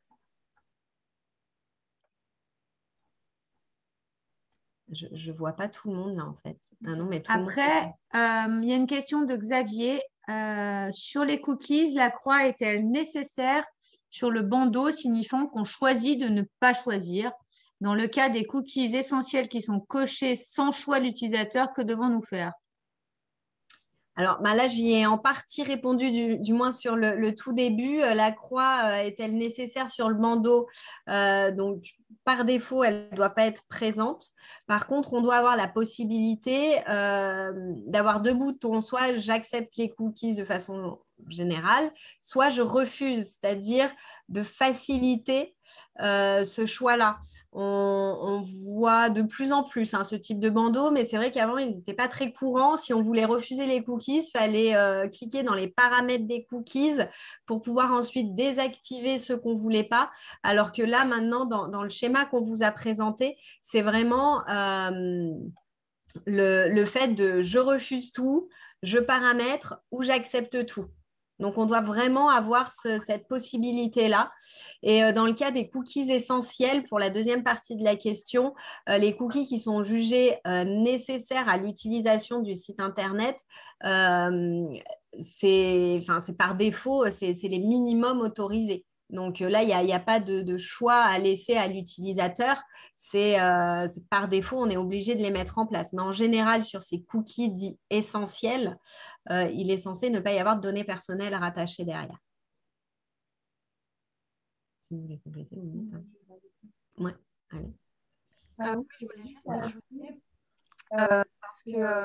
Je ne vois pas tout le monde là en fait. Ah non, mais tout Après, le monde... euh, il y a une question de Xavier. Euh, sur les cookies, la croix est-elle nécessaire sur le bandeau, signifiant qu'on choisit de ne pas choisir? Dans le cas des cookies essentiels qui sont cochés sans choix de l'utilisateur, que devons-nous faire? Alors bah là, j'y ai en partie répondu, du, du moins sur le, le tout début. Euh, la croix euh, est-elle nécessaire sur le bandeau? Euh, donc, par défaut, elle ne doit pas être présente. Par contre, on doit avoir la possibilité euh, d'avoir deux boutons. Soit j'accepte les cookies de façon générale, soit je refuse, c'est-à-dire de faciliter euh, ce choix-là. on, on voit de plus en plus hein, ce type de bandeau, mais c'est vrai qu'avant, ils n'étaient pas très courants. Si on voulait refuser les cookies, il fallait euh, cliquer dans les paramètres des cookies pour pouvoir ensuite désactiver ceux qu'on ne voulait pas. Alors que là, maintenant, dans, dans le schéma qu'on vous a présenté, c'est vraiment euh, le, le fait de je refuse tout, je paramètre ou j'accepte tout. Donc, on doit vraiment avoir ce, cette possibilité-là. Et euh, dans le cas des cookies essentiels, pour la deuxième partie de la question, euh, les cookies qui sont jugés euh, nécessaires à l'utilisation du site Internet, euh, c'est, enfin, c'est par défaut, c'est, c'est les minimums autorisés. Donc euh, là, il n'y a, y a pas de, de choix à laisser à l'utilisateur. C'est, euh, c'est par défaut, on est obligé de les mettre en place. Mais en général, sur ces cookies dits essentiels, euh, il est censé ne pas y avoir de données personnelles rattachées derrière. Si vous voulez compléter, vous dites. Hein. Ouais, allez. Euh, oui, je voulais juste ajouter, euh, parce que, euh,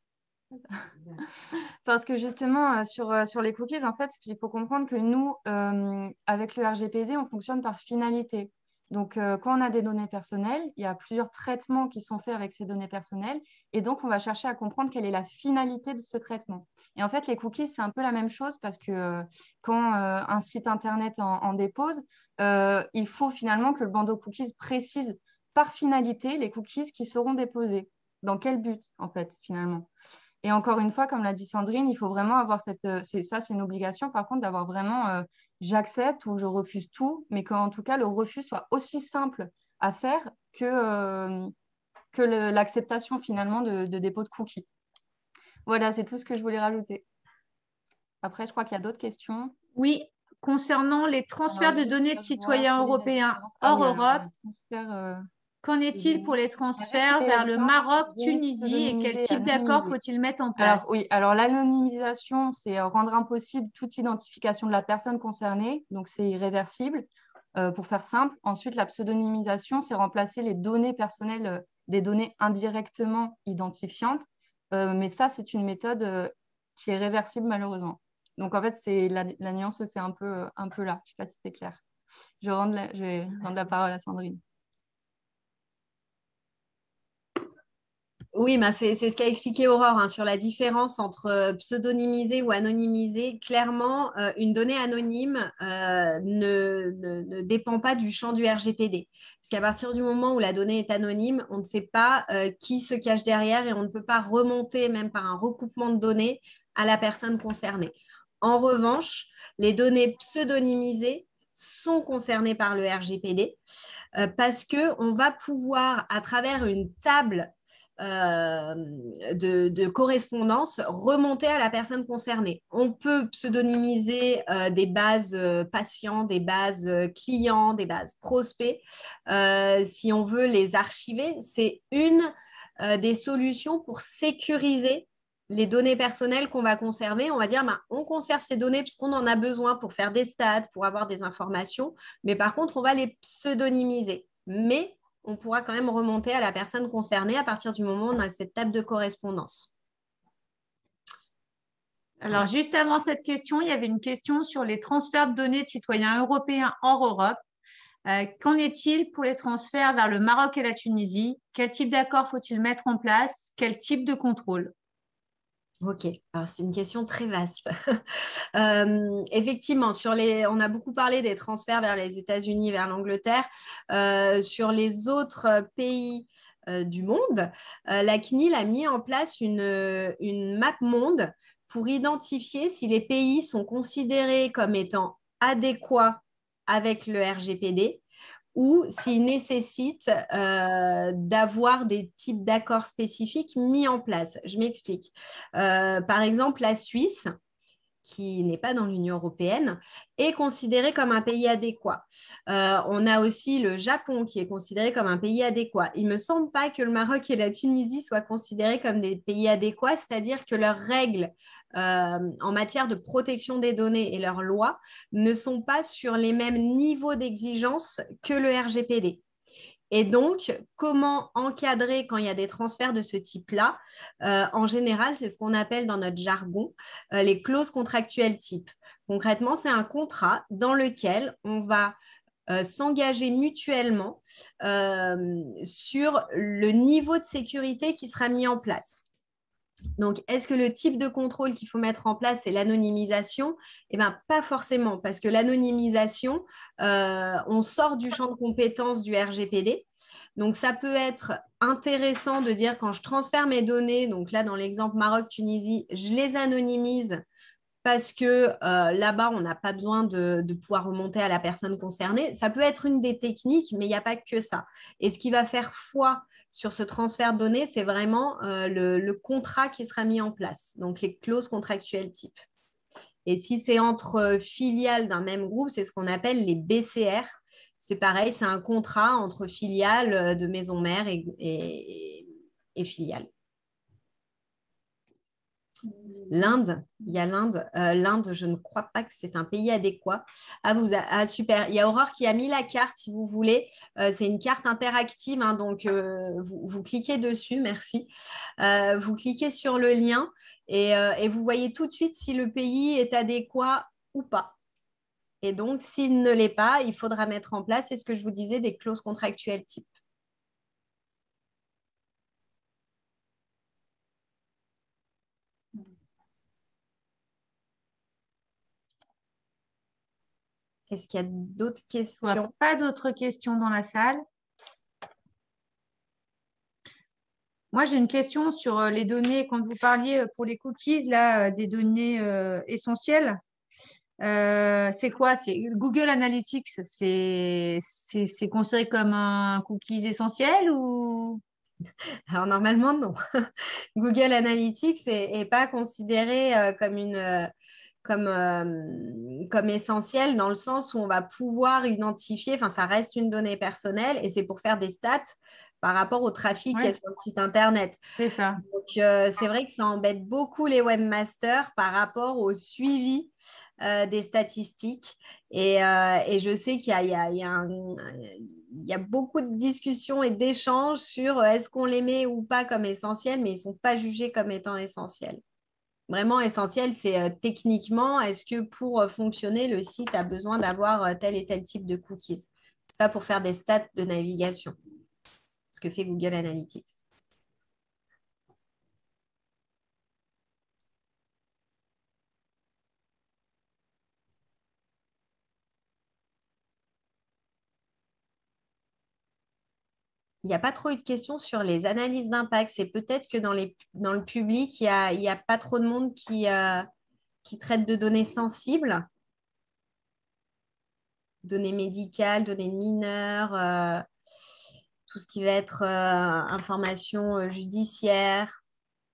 parce que justement, euh, sur, euh, sur les cookies, en fait, il faut comprendre que nous, euh, avec le R G P D, on fonctionne par finalité. Donc, euh, quand on a des données personnelles, il y a plusieurs traitements qui sont faits avec ces données personnelles. Et donc, on va chercher à comprendre quelle est la finalité de ce traitement. Et en fait, les cookies, c'est un peu la même chose parce que euh, quand euh, un site Internet en, en dépose, euh, il faut finalement que le bandeau cookies précise par finalité les cookies qui seront déposés. Dans quel but, en fait, finalement. Et encore une fois, comme l'a dit Sandrine, il faut vraiment avoir cette... euh, c'est, ça, c'est une obligation, par contre, d'avoir vraiment euh, j'accepte ou je refuse tout, mais qu'en tout cas, le refus soit aussi simple à faire que, euh, que le- l'acceptation finalement de, de dépôt de cookies. Voilà, c'est tout ce que je voulais rajouter. Après, je crois qu'il y a d'autres questions. Oui, concernant les transferts Alors, de juste données de pour citoyens voir quelle est la européens différence. Ah hors oui, alors, Europe, les transferts, euh, qu'en est-il pour les Ah, juste quelle transferts est la vers le différence entre Maroc, données Tunisie et quel pseudonymisées et type d'accord anonymisées? faut-il mettre en Alors, place? oui, alors l'anonymisation, c'est euh, rendre impossible toute identification de la personne concernée, donc c'est irréversible, euh, pour faire simple. Ensuite, la pseudonymisation, c'est remplacer les données personnelles euh, des données indirectement identifiantes, Euh, mais ça, c'est une méthode euh, qui est réversible malheureusement. Donc, en fait, c'est la, la nuance se fait un peu, euh, un peu là. Je ne sais pas si c'est clair. Je, rends la- je vais rendre la parole à Sandrine. Oui, bah c'est c'est ce qu'a expliqué Aurore hein, sur la différence entre euh, pseudonymiser ou anonymiser. Clairement, euh, une donnée anonyme euh, ne, ne- ne dépend pas du champ du R G P D. Parce qu'à partir du moment où la donnée est anonyme, on ne sait pas euh, qui se cache derrière et on ne peut pas remonter, même par un recoupement de données, à la personne concernée. En revanche, les données pseudonymisées sont concernées par le R G P D euh, parce qu'on va pouvoir, à travers une table euh, de, de, correspondance remonter à la personne concernée. On peut pseudonymiser euh, des bases euh, patients, des bases euh, clients, des bases prospects. Euh, si on veut les archiver, c'est une euh, des solutions pour sécuriser les données personnelles qu'on va conserver. On va dire, ben, on conserve ces données puisqu'on en a besoin pour faire des stats, pour avoir des informations, mais par contre, on va les pseudonymiser. Mais on pourra quand même remonter à la personne concernée à partir du moment où on a cette table de correspondance. Alors, juste avant cette question, il y avait une question sur les transferts de données de citoyens européens hors Europe. Euh, qu'en est-il pour les transferts vers le Maroc et la Tunisie? Quel type d'accord faut-il mettre en place? Quel type de contrôle? Ok, alors c'est une question très vaste. euh, effectivement, sur les, on a beaucoup parlé des transferts vers les États-Unis, vers l'Angleterre. Euh, sur les autres pays euh, du monde, euh, la C N I L a mis en place une, une map monde pour identifier si les pays sont considérés comme étant adéquats avec le R G P D ou s'il nécessite euh, d'avoir des types d'accords spécifiques mis en place. Je m'explique. Euh, par exemple, la Suisse, qui n'est pas dans l'Union européenne, est considérée comme un pays adéquat. Euh, on a aussi le Japon qui est considéré comme un pays adéquat. Il ne me semble pas que le Maroc et la Tunisie soient considérés comme des pays adéquats, c'est-à-dire que leurs règles euh, en matière de protection des données et leurs lois ne sont pas sur les mêmes niveaux d'exigence que le R G P D. Et donc, comment encadrer quand il y a des transferts de ce type-là? euh, En général, c'est ce qu'on appelle dans notre jargon euh, les clauses contractuelles type. Concrètement, c'est un contrat dans lequel on va euh, s'engager mutuellement euh, sur le niveau de sécurité qui sera mis en place. Donc, est-ce que le type de contrôle qu'il faut mettre en place, c'est l'anonymisation? Eh bien, pas forcément, parce que l'anonymisation, euh, on sort du champ de compétences du R G P D. Donc, ça peut être intéressant de dire quand je transfère mes données, donc là, dans l'exemple Maroc-Tunisie, je les anonymise parce que euh, là-bas, on n'a pas besoin de, de pouvoir remonter à la personne concernée. Ça peut être une des techniques, mais il n'y a pas que ça. Et ce qui va faire foi sur ce transfert de données, c'est vraiment euh, le, le contrat qui sera mis en place, donc les clauses contractuelles type. Et si c'est entre filiales d'un même groupe, c'est ce qu'on appelle les B C R. C'est pareil, c'est un contrat entre filiales de maison mère et, et, et filiales. L'Inde, il y a l'Inde. Euh, L'Inde, je ne crois pas que c'est un pays adéquat. Ah, vous a, ah, super. Il y a Aurore qui a mis la carte, si vous voulez. Euh, c'est une carte interactive, hein, donc euh, vous, vous cliquez dessus, merci. Euh, vous cliquez sur le lien et, euh, et vous voyez tout de suite si le pays est adéquat ou pas. Et donc, s'il ne l'est pas, il faudra mettre en place, c'est ce que je vous disais, des clauses contractuelles type. Est-ce qu'il y a d'autres questions? Pas d'autres questions dans la salle. Moi, j'ai une question sur les données. Quand vous parliez pour les cookies, là, des données euh, essentielles, euh, c'est quoi? C'est Google Analytics, c'est c'est considéré comme un cookies essentiel ou? Alors, normalement, non. Google Analytics n'est pas considéré euh, comme une... Euh, Comme, euh, comme essentiel dans le sens où on va pouvoir identifier, enfin ça reste une donnée personnelle et c'est pour faire des stats par rapport au trafic Ouais. qu'il y a sur le site internet. C'est ça. Donc euh, c'est vrai que ça embête beaucoup les webmasters par rapport au suivi euh, des statistiques et, euh, et je sais qu'il y a, il y a, il y a un, il y a beaucoup de discussions et d'échanges sur est-ce qu'on les met ou pas comme essentiels, mais ils ne sont pas jugés comme étant essentiels. Vraiment essentiel, c'est euh, techniquement, est-ce que pour euh, fonctionner, le site a besoin d'avoir euh, tel et tel type de cookies? C'est pas pour faire des stats de navigation, ce que fait Google Analytics. Il n'y a pas trop eu de questions sur les analyses d'impact. C'est peut-être que dans, les, dans le public, il n'y a, il y a pas trop de monde qui, euh, qui traite de données sensibles, données médicales, données de mineurs, euh, tout ce qui va être euh, information euh, judiciaire.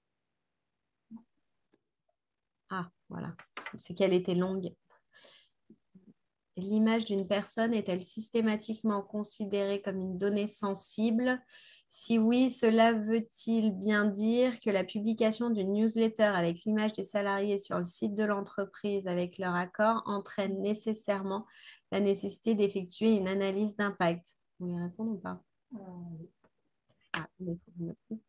Ah, voilà. C'est qu'elle était longue. L'image d'une personne est-elle systématiquement considérée comme une donnée sensible? Si oui, cela veut-il bien dire que la publication d'une newsletter avec l'image des salariés sur le site de l'entreprise avec leur accord entraîne nécessairement la nécessité d'effectuer une analyse d'impact? Vous y répondez ou pas? Ah, attendez, faut que je me coupe.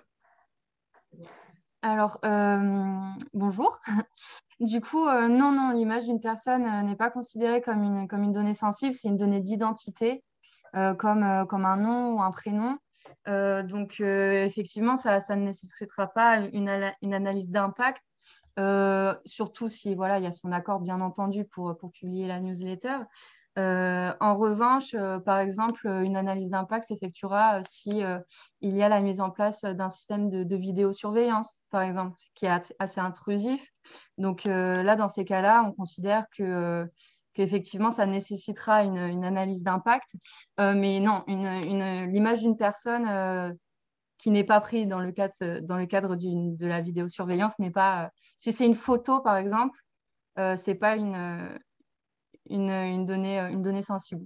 Alors, euh, bonjour. Du coup, euh, non, non, l'image d'une personne euh, n'est pas considérée comme une, comme une donnée sensible, c'est une donnée d'identité, euh, comme, euh, comme un nom ou un prénom. Euh, donc, euh, effectivement, ça, ça ne nécessitera pas une, ala- une analyse d'impact, euh, surtout si voilà, il y a son accord, bien entendu, pour, pour publier la newsletter. Euh, en revanche, euh, par exemple, une analyse d'impact s'effectuera euh, si euh, il y a la mise en place d'un système de, de vidéosurveillance, par exemple, qui est assez intrusif. Donc euh, là, dans ces cas-là, on considère que, euh, qu'effectivement, ça nécessitera une, une analyse d'impact. Euh, mais non, une, une, l'image d'une personne euh, qui n'est pas prise dans le cadre, dans le cadre d'une, de la vidéosurveillance n'est pas... Euh, si c'est une photo, par exemple, euh, c'est pas une... Une, une, donnée, une donnée sensible.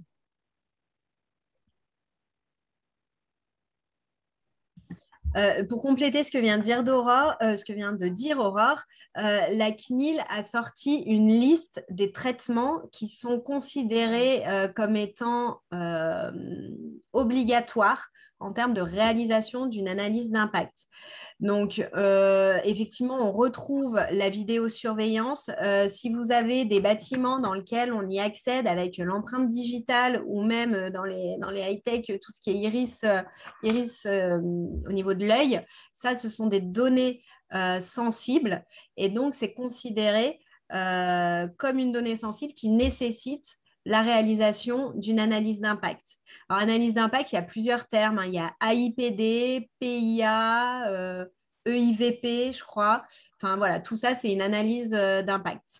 Euh, pour compléter ce que vient de dire Aurore, euh, ce que vient de dire Aurore, euh, la C N I L a sorti une liste des traitements qui sont considérés euh, comme étant euh, obligatoires en termes de réalisation d'une analyse d'impact. Donc, euh, effectivement, on retrouve la vidéosurveillance. Euh, si vous avez des bâtiments dans lesquels on y accède avec l'empreinte digitale ou même dans les, dans les high-tech, tout ce qui est iris, euh, iris euh, au niveau de l'œil, ça, ce sont des données euh, sensibles et donc, c'est considéré euh, comme une donnée sensible qui nécessite la réalisation d'une analyse d'impact. Alors, analyse d'impact, il y a plusieurs termes, hein. Il y a A I P D, P I A, euh, E I V P, je crois. Enfin, voilà, tout ça, c'est une analyse euh, d'impact.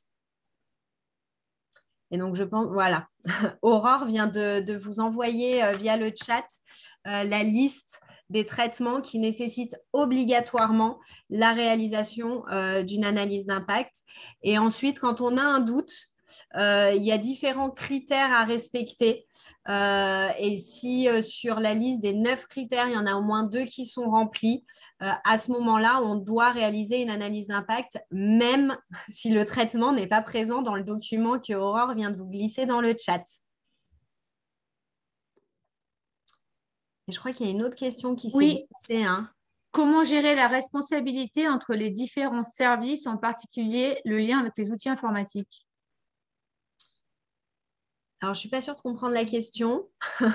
Et donc, je pense, voilà, Aurore vient de, de vous envoyer euh, via le chat euh, la liste des traitements qui nécessitent obligatoirement la réalisation euh, d'une analyse d'impact. Et ensuite, quand on a un doute, euh, il y a différents critères à respecter. Euh, et si euh, sur la liste des neuf critères, il y en a au moins deux qui sont remplis, euh, à ce moment-là, on doit réaliser une analyse d'impact, même si le traitement n'est pas présent dans le document que Aurore vient de vous glisser dans le chat. Et je crois qu'il y a une autre question qui s'est Oui. glissée. Hein. Comment gérer la responsabilité entre les différents services, en particulier le lien avec les outils informatiques? Alors, je ne suis pas sûre de comprendre la question.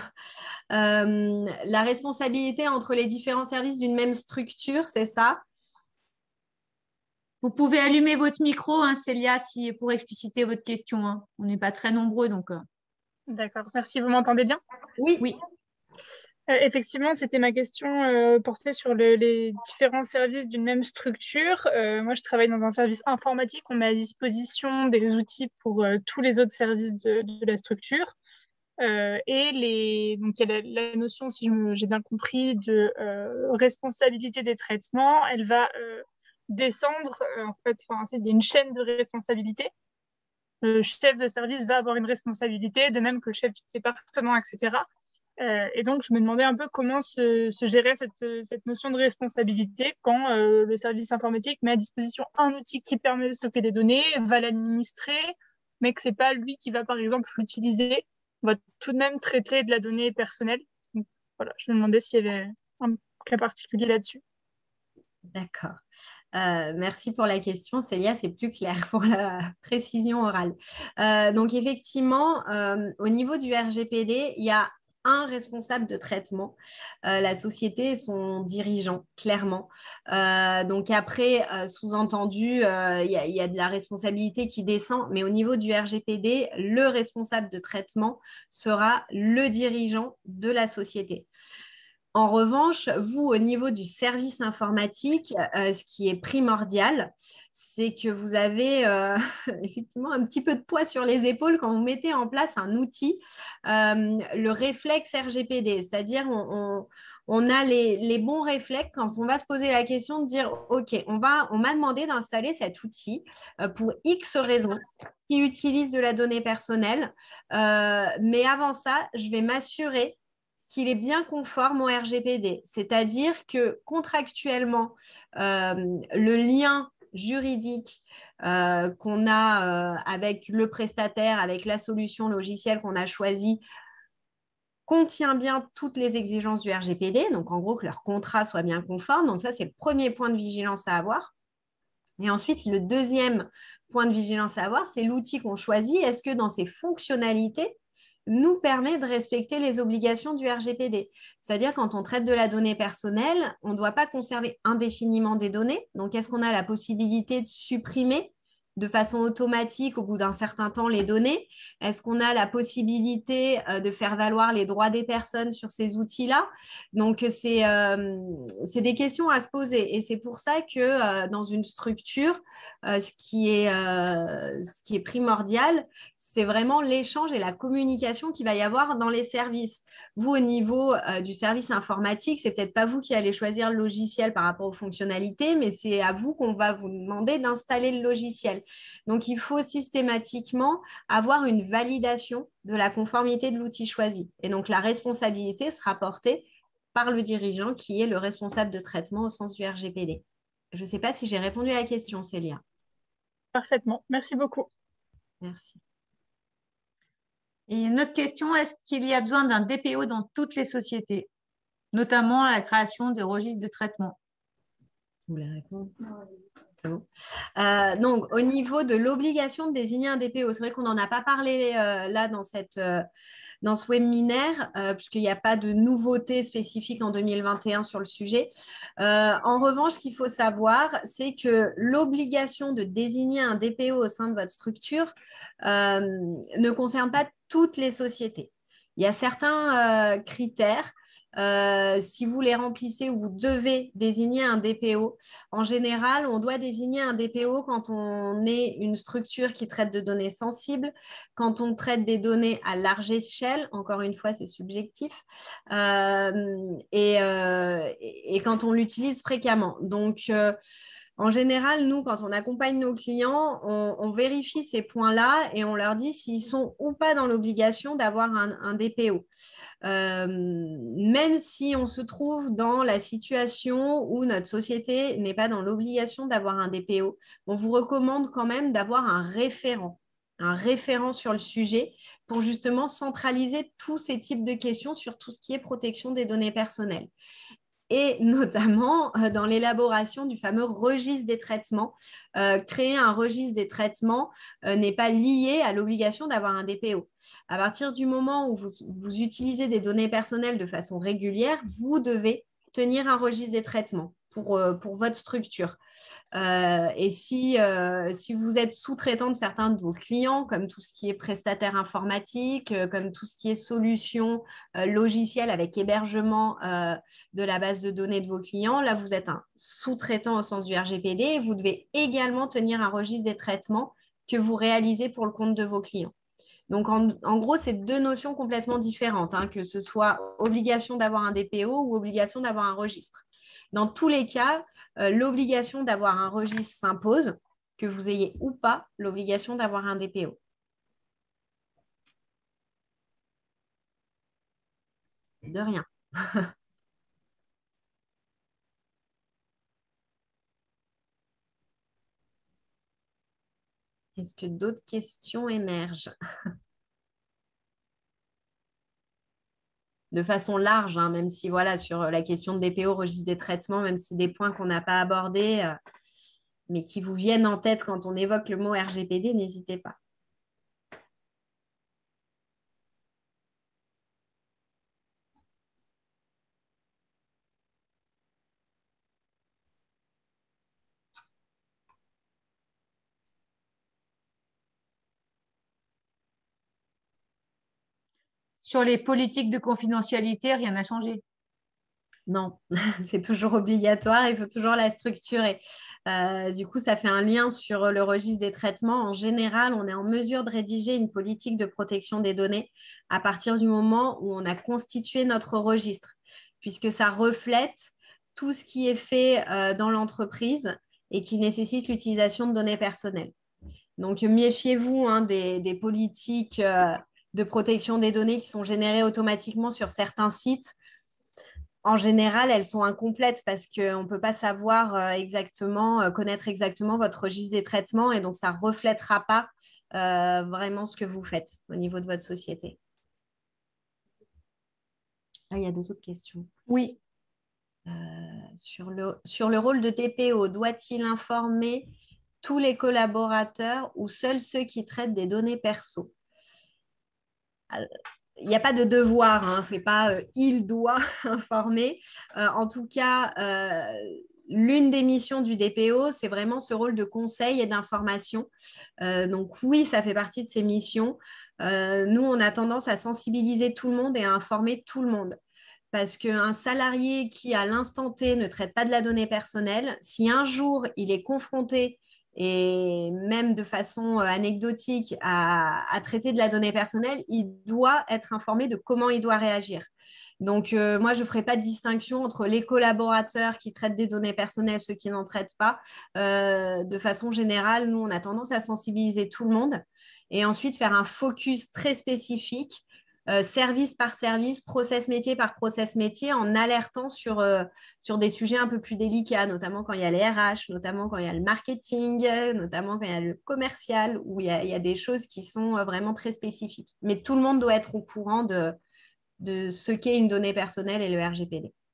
euh, la responsabilité entre les différents services d'une même structure, c'est ça? Vous pouvez allumer votre micro, hein, Célia, si, pour expliciter votre question. Hein. On n'est pas très nombreux, donc. Euh... D'accord, merci. Vous m'entendez bien? Oui. Oui. Euh, effectivement, c'était ma question euh, portée sur le, les différents services d'une même structure. Euh, moi, je travaille dans un service informatique. On met à disposition des outils pour euh, tous les autres services de, de la structure. Euh, et les... donc, il y a la, la notion, si j'ai bien compris, de euh, responsabilité des traitements. Elle va euh, descendre, euh, en fait, enfin, il y a une chaîne de responsabilité. Le chef de service va avoir une responsabilité, de même que le chef du département, et cetera. Euh, et donc, je me demandais un peu comment se, se gérait cette, cette notion de responsabilité quand euh, le service informatique met à disposition un outil qui permet de stocker des données, va l'administrer, mais que ce n'est pas lui qui va, par exemple, l'utiliser. On va tout de même traiter de la donnée personnelle. Donc, voilà, je me demandais s'il y avait un cas particulier là-dessus. D'accord. Euh, merci pour la question, Célia, c'est plus clair pour la précision orale. Euh, donc, effectivement, euh, au niveau du R G P D, il y a un responsable de traitement, euh, la société et son dirigeant, clairement. Euh, donc après, euh, sous-entendu, euh, il y, y a de la responsabilité qui descend, mais au niveau du R G P D, le responsable de traitement sera le dirigeant de la société. En revanche, vous, au niveau du service informatique, euh, ce qui est primordial, c'est que vous avez euh, effectivement un petit peu de poids sur les épaules quand vous mettez en place un outil, euh, le réflexe R G P D, c'est-à-dire on, on, on a les, les bons réflexes quand on va se poser la question de dire « Ok, on, va, on m'a demandé d'installer cet outil euh, pour X raisons qui utilise de la donnée personnelle, euh, mais avant ça, je vais m'assurer qu'il est bien conforme au R G P D, c'est-à-dire que contractuellement, euh, le lien juridique euh, qu'on a euh, avec le prestataire, avec la solution logicielle qu'on a choisie, contient bien toutes les exigences du R G P D, donc en gros que leur contrat soit bien conforme. Donc ça, c'est le premier point de vigilance à avoir. Et ensuite, le deuxième point de vigilance à avoir, c'est l'outil qu'on choisit. Est-ce que dans ses fonctionnalités, nous permet de respecter les obligations du R G P D. C'est-à-dire, quand on traite de la donnée personnelle, on ne doit pas conserver indéfiniment des données. Donc, est-ce qu'on a la possibilité de supprimer de façon automatique au bout d'un certain temps les données? Est-ce qu'on a la possibilité euh, de faire valoir les droits des personnes sur ces outils-là? Donc, c'est euh, c'est des questions à se poser. Et c'est pour ça que euh, dans une structure, euh, ce, qui est, euh, ce qui est primordial, c'est vraiment l'échange et la communication qu'il va y avoir dans les services. Vous, au niveau euh, du service informatique, c'est peut-être pas vous qui allez choisir le logiciel par rapport aux fonctionnalités, mais c'est à vous qu'on va vous demander d'installer le logiciel. Donc, il faut systématiquement avoir une validation de la conformité de l'outil choisi. Et donc, la responsabilité sera portée par le dirigeant qui est le responsable de traitement au sens du R G P D. Je ne sais pas si j'ai répondu à la question, Célia. Parfaitement. Merci beaucoup. Merci. Et une autre question, est-ce qu'il y a besoin d'un D P O dans toutes les sociétés? notamment la création de registres de traitement. Vous voulez répondre? C'est bon. Euh, donc, au niveau de l'obligation de désigner un D P O, c'est vrai qu'on n'en a pas parlé euh, là dans, cette, euh, dans ce webinaire, euh, puisqu'il n'y a pas de nouveauté spécifique en deux mille vingt et un sur le sujet. Euh, en revanche, ce qu'il faut savoir, c'est que l'obligation de désigner un D P O au sein de votre structure euh, ne concerne pas toutes les sociétés. Il y a certains euh, critères. Euh, si vous les remplissez ou vous devez désigner un D P O, en général, on doit désigner un D P O quand on est une structure qui traite de données sensibles, quand on traite des données à large échelle, encore une fois, c'est subjectif, euh, et, euh, et quand on l'utilise fréquemment. Donc, euh, en général, nous, quand on accompagne nos clients, on, on vérifie ces points-là et on leur dit s'ils sont ou pas dans l'obligation d'avoir un, un D P O. Euh, même si on se trouve dans la situation où notre société n'est pas dans l'obligation d'avoir un D P O, on vous recommande quand même d'avoir un référent, un référent sur le sujet pour justement centraliser tous ces types de questions sur tout ce qui est protection des données personnelles. Et notamment euh, dans l'élaboration du fameux registre des traitements. Euh, créer un registre des traitements euh, n'est pas lié à l'obligation d'avoir un D P O. À partir du moment où vous, vous utilisez des données personnelles de façon régulière, vous devez tenir un registre des traitements pour, euh, pour votre structure. Euh, et si, euh, si vous êtes sous-traitant de certains de vos clients, comme tout ce qui est prestataire informatique, euh, comme tout ce qui est solution euh, logicielle avec hébergement euh, de la base de données de vos clients, là, vous êtes un sous-traitant au sens du R G P D et vous devez également tenir un registre des traitements que vous réalisez pour le compte de vos clients. Donc, en, en gros, c'est deux notions complètement différentes, hein, que ce soit obligation d'avoir un D P O ou obligation d'avoir un registre. Dans tous les cas, euh, l'obligation d'avoir un registre s'impose, que vous ayez ou pas l'obligation d'avoir un D P O. De rien. Est-ce que d'autres questions émergent? De façon large, hein, même si voilà, sur la question de D P O, registre des traitements, même si des points qu'on n'a pas abordés, euh, mais qui vous viennent en tête quand on évoque le mot R G P D, n'hésitez pas. Sur les politiques de confidentialité, rien n'a changé. Non, c'est toujours obligatoire, il faut toujours la structurer. Euh, du coup, ça fait un lien sur le registre des traitements. En général, on est en mesure de rédiger une politique de protection des données à partir du moment où on a constitué notre registre, puisque ça reflète tout ce qui est fait euh, dans l'entreprise et qui nécessite l'utilisation de données personnelles. Donc, méfiez-vous hein, des, des politiques euh, de protection des données qui sont générées automatiquement sur certains sites. En général, elles sont incomplètes parce qu'on ne peut pas savoir euh, exactement, euh, connaître exactement votre registre des traitements et donc ça ne reflètera pas euh, vraiment ce que vous faites au niveau de votre société. Ah, il y a deux autres questions. Oui. Euh, sur, le, sur le rôle de D P O, doit-il informer tous les collaborateurs ou seuls ceux qui traitent des données perso? Alors, il n'y a pas de devoir, hein, ce n'est pas euh, il doit informer. Euh, en tout cas, euh, l'une des missions du D P O, c'est vraiment ce rôle de conseil et d'information. Euh, donc oui, ça fait partie de ces missions. Euh, nous, on a tendance à sensibiliser tout le monde et à informer tout le monde. Parce qu'un salarié qui, à l'instant T, ne traite pas de la donnée personnelle, si un jour il est confronté et même de façon anecdotique à, à traiter de la donnée personnelle, il doit être informé de comment il doit réagir. Donc, euh, moi, je ne ferai pas de distinction entre les collaborateurs qui traitent des données personnelles, ceux qui n'en traitent pas. Euh, de façon générale, nous, on a tendance à sensibiliser tout le monde et ensuite faire un focus très spécifique Euh, service par service, process métier par process métier, en alertant sur, euh, sur des sujets un peu plus délicats, notamment quand il y a les R H, notamment quand il y a le marketing, notamment quand il y a le commercial, où il y a, il y a des choses qui sont vraiment très spécifiques. Mais tout le monde doit être au courant de, de ce qu'est une donnée personnelle et le R G P D.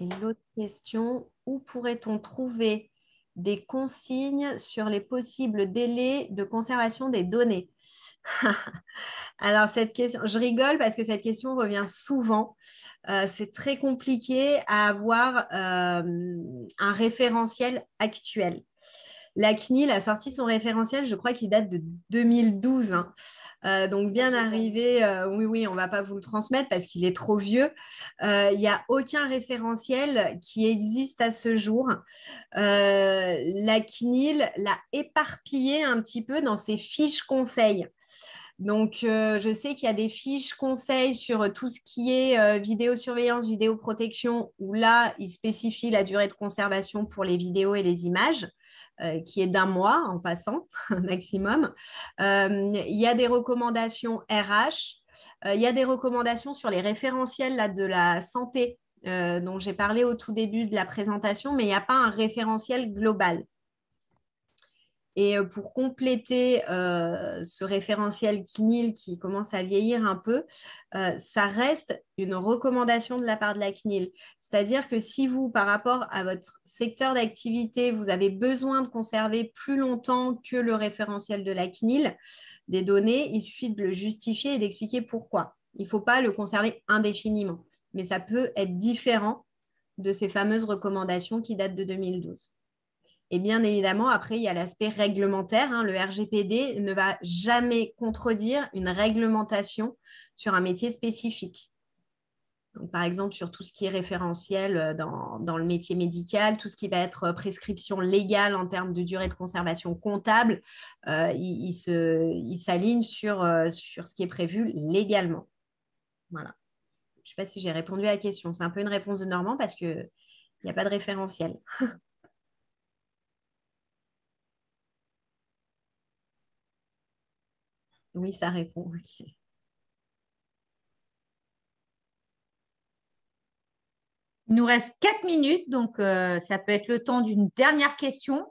Et l'autre question, où pourrait-on trouver des consignes sur les possibles délais de conservation des données? Alors, cette question, je rigole parce que cette question revient souvent. Euh, c'est très compliqué à avoir euh, un référentiel actuel. La C N I L a sorti son référentiel, je crois qu'il date de deux mille douze. Hein. Euh, donc, bien arrivé, euh, oui, oui, on ne va pas vous le transmettre parce qu'il est trop vieux. Il euh, n'y a aucun référentiel qui existe à ce jour. Euh, la C N I L l'a éparpillé un petit peu dans ses fiches conseils. Donc, euh, je sais qu'il y a des fiches conseils sur tout ce qui est euh, vidéosurveillance, vidéoprotection, où là, il spécifie la durée de conservation pour les vidéos et les images, euh, qui est d'un mois en passant, maximum. Euh, il y a des recommandations R H, euh, il y a des recommandations sur les référentiels là, de la santé, euh, dont j'ai parlé au tout début de la présentation, mais il n'y a pas un référentiel global. Et pour compléter euh, ce référentiel C N I L qui commence à vieillir un peu, euh, ça reste une recommandation de la part de la C N I L. C'est-à-dire que si vous, par rapport à votre secteur d'activité, vous avez besoin de conserver plus longtemps que le référentiel de la C N I L des données, il suffit de le justifier et d'expliquer pourquoi. Il ne faut pas le conserver indéfiniment, mais ça peut être différent de ces fameuses recommandations qui datent de deux mille douze. Et bien évidemment, après, il y a l'aspect réglementaire. Hein. Le R G P D ne va jamais contredire une réglementation sur un métier spécifique. Donc, par exemple, sur tout ce qui est référentiel dans, dans le métier médical, tout ce qui va être prescription légale en termes de durée de conservation comptable, euh, il, il, se, il s'aligne sur, euh, sur ce qui est prévu légalement. Voilà. Je ne sais pas si j'ai répondu à la question. C'est un peu une réponse de Normand parce qu'il n'y a pas de référentiel. Oui, ça répond. Okay. Il nous reste quatre minutes, donc euh, ça peut être le temps d'une dernière question.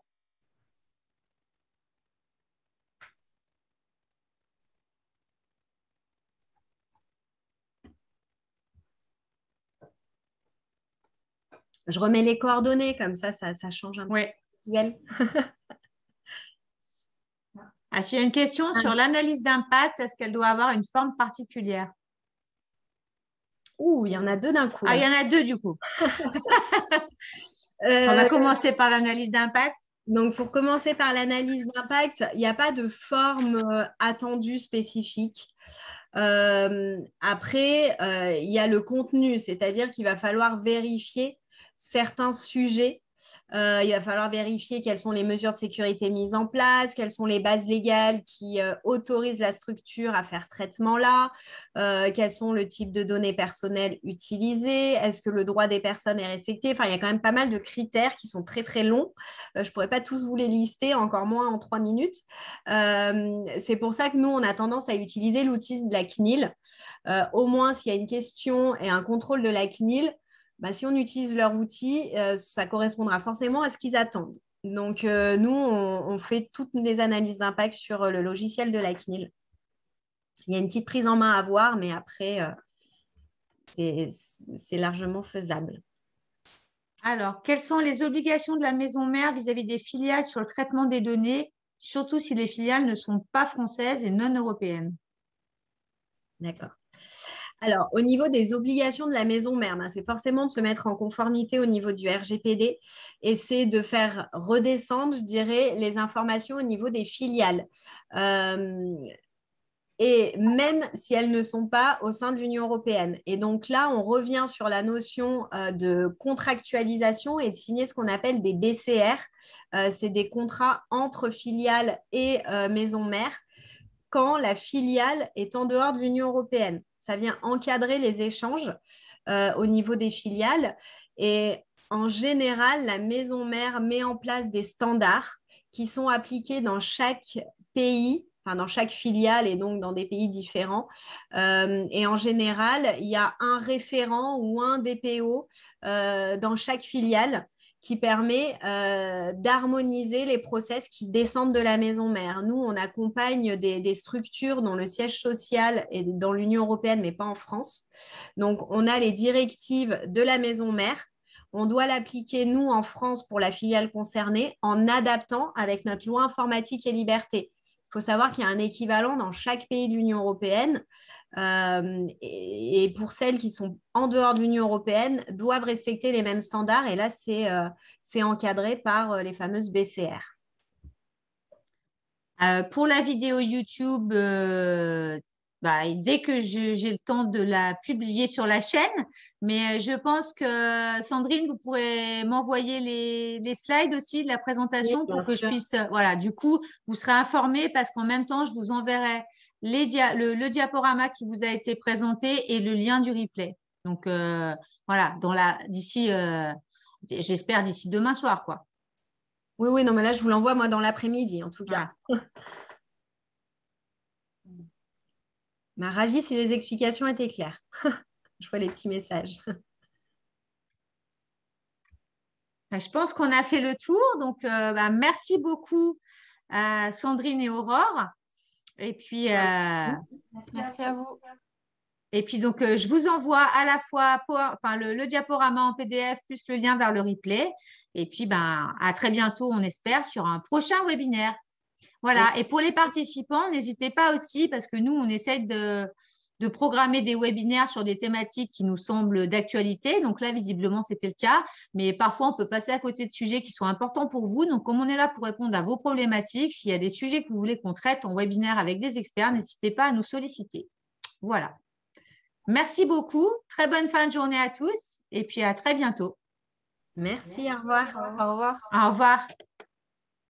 Je remets les coordonnées, comme ça, ça, ça change un ouais. petit peu visuel. Ah, s'il y a une question ah. sur l'analyse d'impact, est-ce qu'elle doit avoir une forme particulière? Ouh, il y en a deux d'un coup. Ah, il y en a deux du coup. euh, On va commencer par l'analyse d'impact. Donc, pour commencer par l'analyse d'impact, il n'y a pas de forme euh, attendue spécifique. Euh, après, euh, il y a le contenu, c'est-à-dire qu'il va falloir vérifier certains sujets. Euh, il va falloir vérifier quelles sont les mesures de sécurité mises en place, quelles sont les bases légales qui euh, autorisent la structure à faire ce traitement-là, euh, quels sont le type de données personnelles utilisées, est-ce que le droit des personnes est respecté. Enfin, il y a quand même pas mal de critères qui sont très, très longs. Euh, je ne pourrais pas tous vous les lister, encore moins en trois minutes. Euh, c'est pour ça que nous, on a tendance à utiliser l'outil de la C N I L. Euh, au moins, s'il y a une question et un contrôle de la C N I L, bah, si on utilise leur outil, euh, ça correspondra forcément à ce qu'ils attendent. Donc, euh, nous, on, on fait toutes les analyses d'impact sur le logiciel de la C N I L. Il y a une petite prise en main à voir, mais après, euh, c'est, c'est largement faisable. Alors, quelles sont les obligations de la maison mère vis-à-vis des filiales sur le traitement des données, surtout si les filiales ne sont pas françaises et non européennes? D'accord. Alors, au niveau des obligations de la maison mère, ben, c'est forcément de se mettre en conformité au niveau du R G P D et c'est de faire redescendre, je dirais, les informations au niveau des filiales. Euh, et même si elles ne sont pas au sein de l'Union européenne. Et donc là, on revient sur la notion euh, de contractualisation et de signer ce qu'on appelle des B C R. Euh, c'est des contrats entre filiales et euh, maison mère quand la filiale est en dehors de l'Union européenne. Ça vient encadrer les échanges euh, au niveau des filiales. Et en général, la maison mère met en place des standards qui sont appliqués dans chaque pays, enfin dans chaque filiale et donc dans des pays différents. Euh, et en général, il y a un référent ou un D P O euh, dans chaque filiale qui permet euh, d'harmoniser les process qui descendent de la maison mère. Nous, on accompagne des, des structures dont le siège social est dans l'Union européenne, mais pas en France. Donc, on a les directives de la maison mère. on doit l'appliquer, nous, en France, pour la filiale concernée, en adaptant avec notre loi informatique et liberté. Il faut savoir qu'il y a un équivalent dans chaque pays de l'Union européenne. Euh, et, et pour celles qui sont en dehors de l'Union européenne, doivent respecter les mêmes standards. Et là, c'est euh, c'est encadré par euh, les fameuses B C R. Euh, pour la vidéo YouTube, euh, bah, dès que j'ai le temps de la publier sur la chaîne, mais je pense que Sandrine, vous pourrez m'envoyer les, les slides aussi de la présentation Oui, pour que sûr. je puisse, voilà, du coup, vous serez informés parce qu'en même temps, je vous enverrai les dia le, le diaporama qui vous a été présenté et le lien du replay. Donc, euh, voilà, dans la, d'ici, euh, j'espère d'ici demain soir, quoi. Oui, oui, non, mais là, je vous l'envoie, moi, dans l'après-midi, en tout cas. Voilà. Ma ravie si les explications étaient claires. Je vois les petits messages. Je pense qu'on a fait le tour. Donc, euh, bah, merci beaucoup à Sandrine et Aurore. Et puis, euh, merci, merci à vous. Et puis, donc, euh, je vous envoie à la fois Power, enfin, le, le diaporama en P D F plus le lien vers le replay. Et puis, ben, à très bientôt, on espère, sur un prochain webinaire. Voilà. Et pour les participants, n'hésitez pas aussi, parce que nous, on essaie de, de programmer des webinaires sur des thématiques qui nous semblent d'actualité. Donc là, visiblement, c'était le cas. Mais parfois, on peut passer à côté de sujets qui sont importants pour vous. Donc, comme on est là pour répondre à vos problématiques, s'il y a des sujets que vous voulez qu'on traite en webinaire avec des experts, n'hésitez pas à nous solliciter. Voilà. Merci beaucoup. Très bonne fin de journée à tous. Et puis, à très bientôt. Merci, au revoir. Au revoir. Au revoir.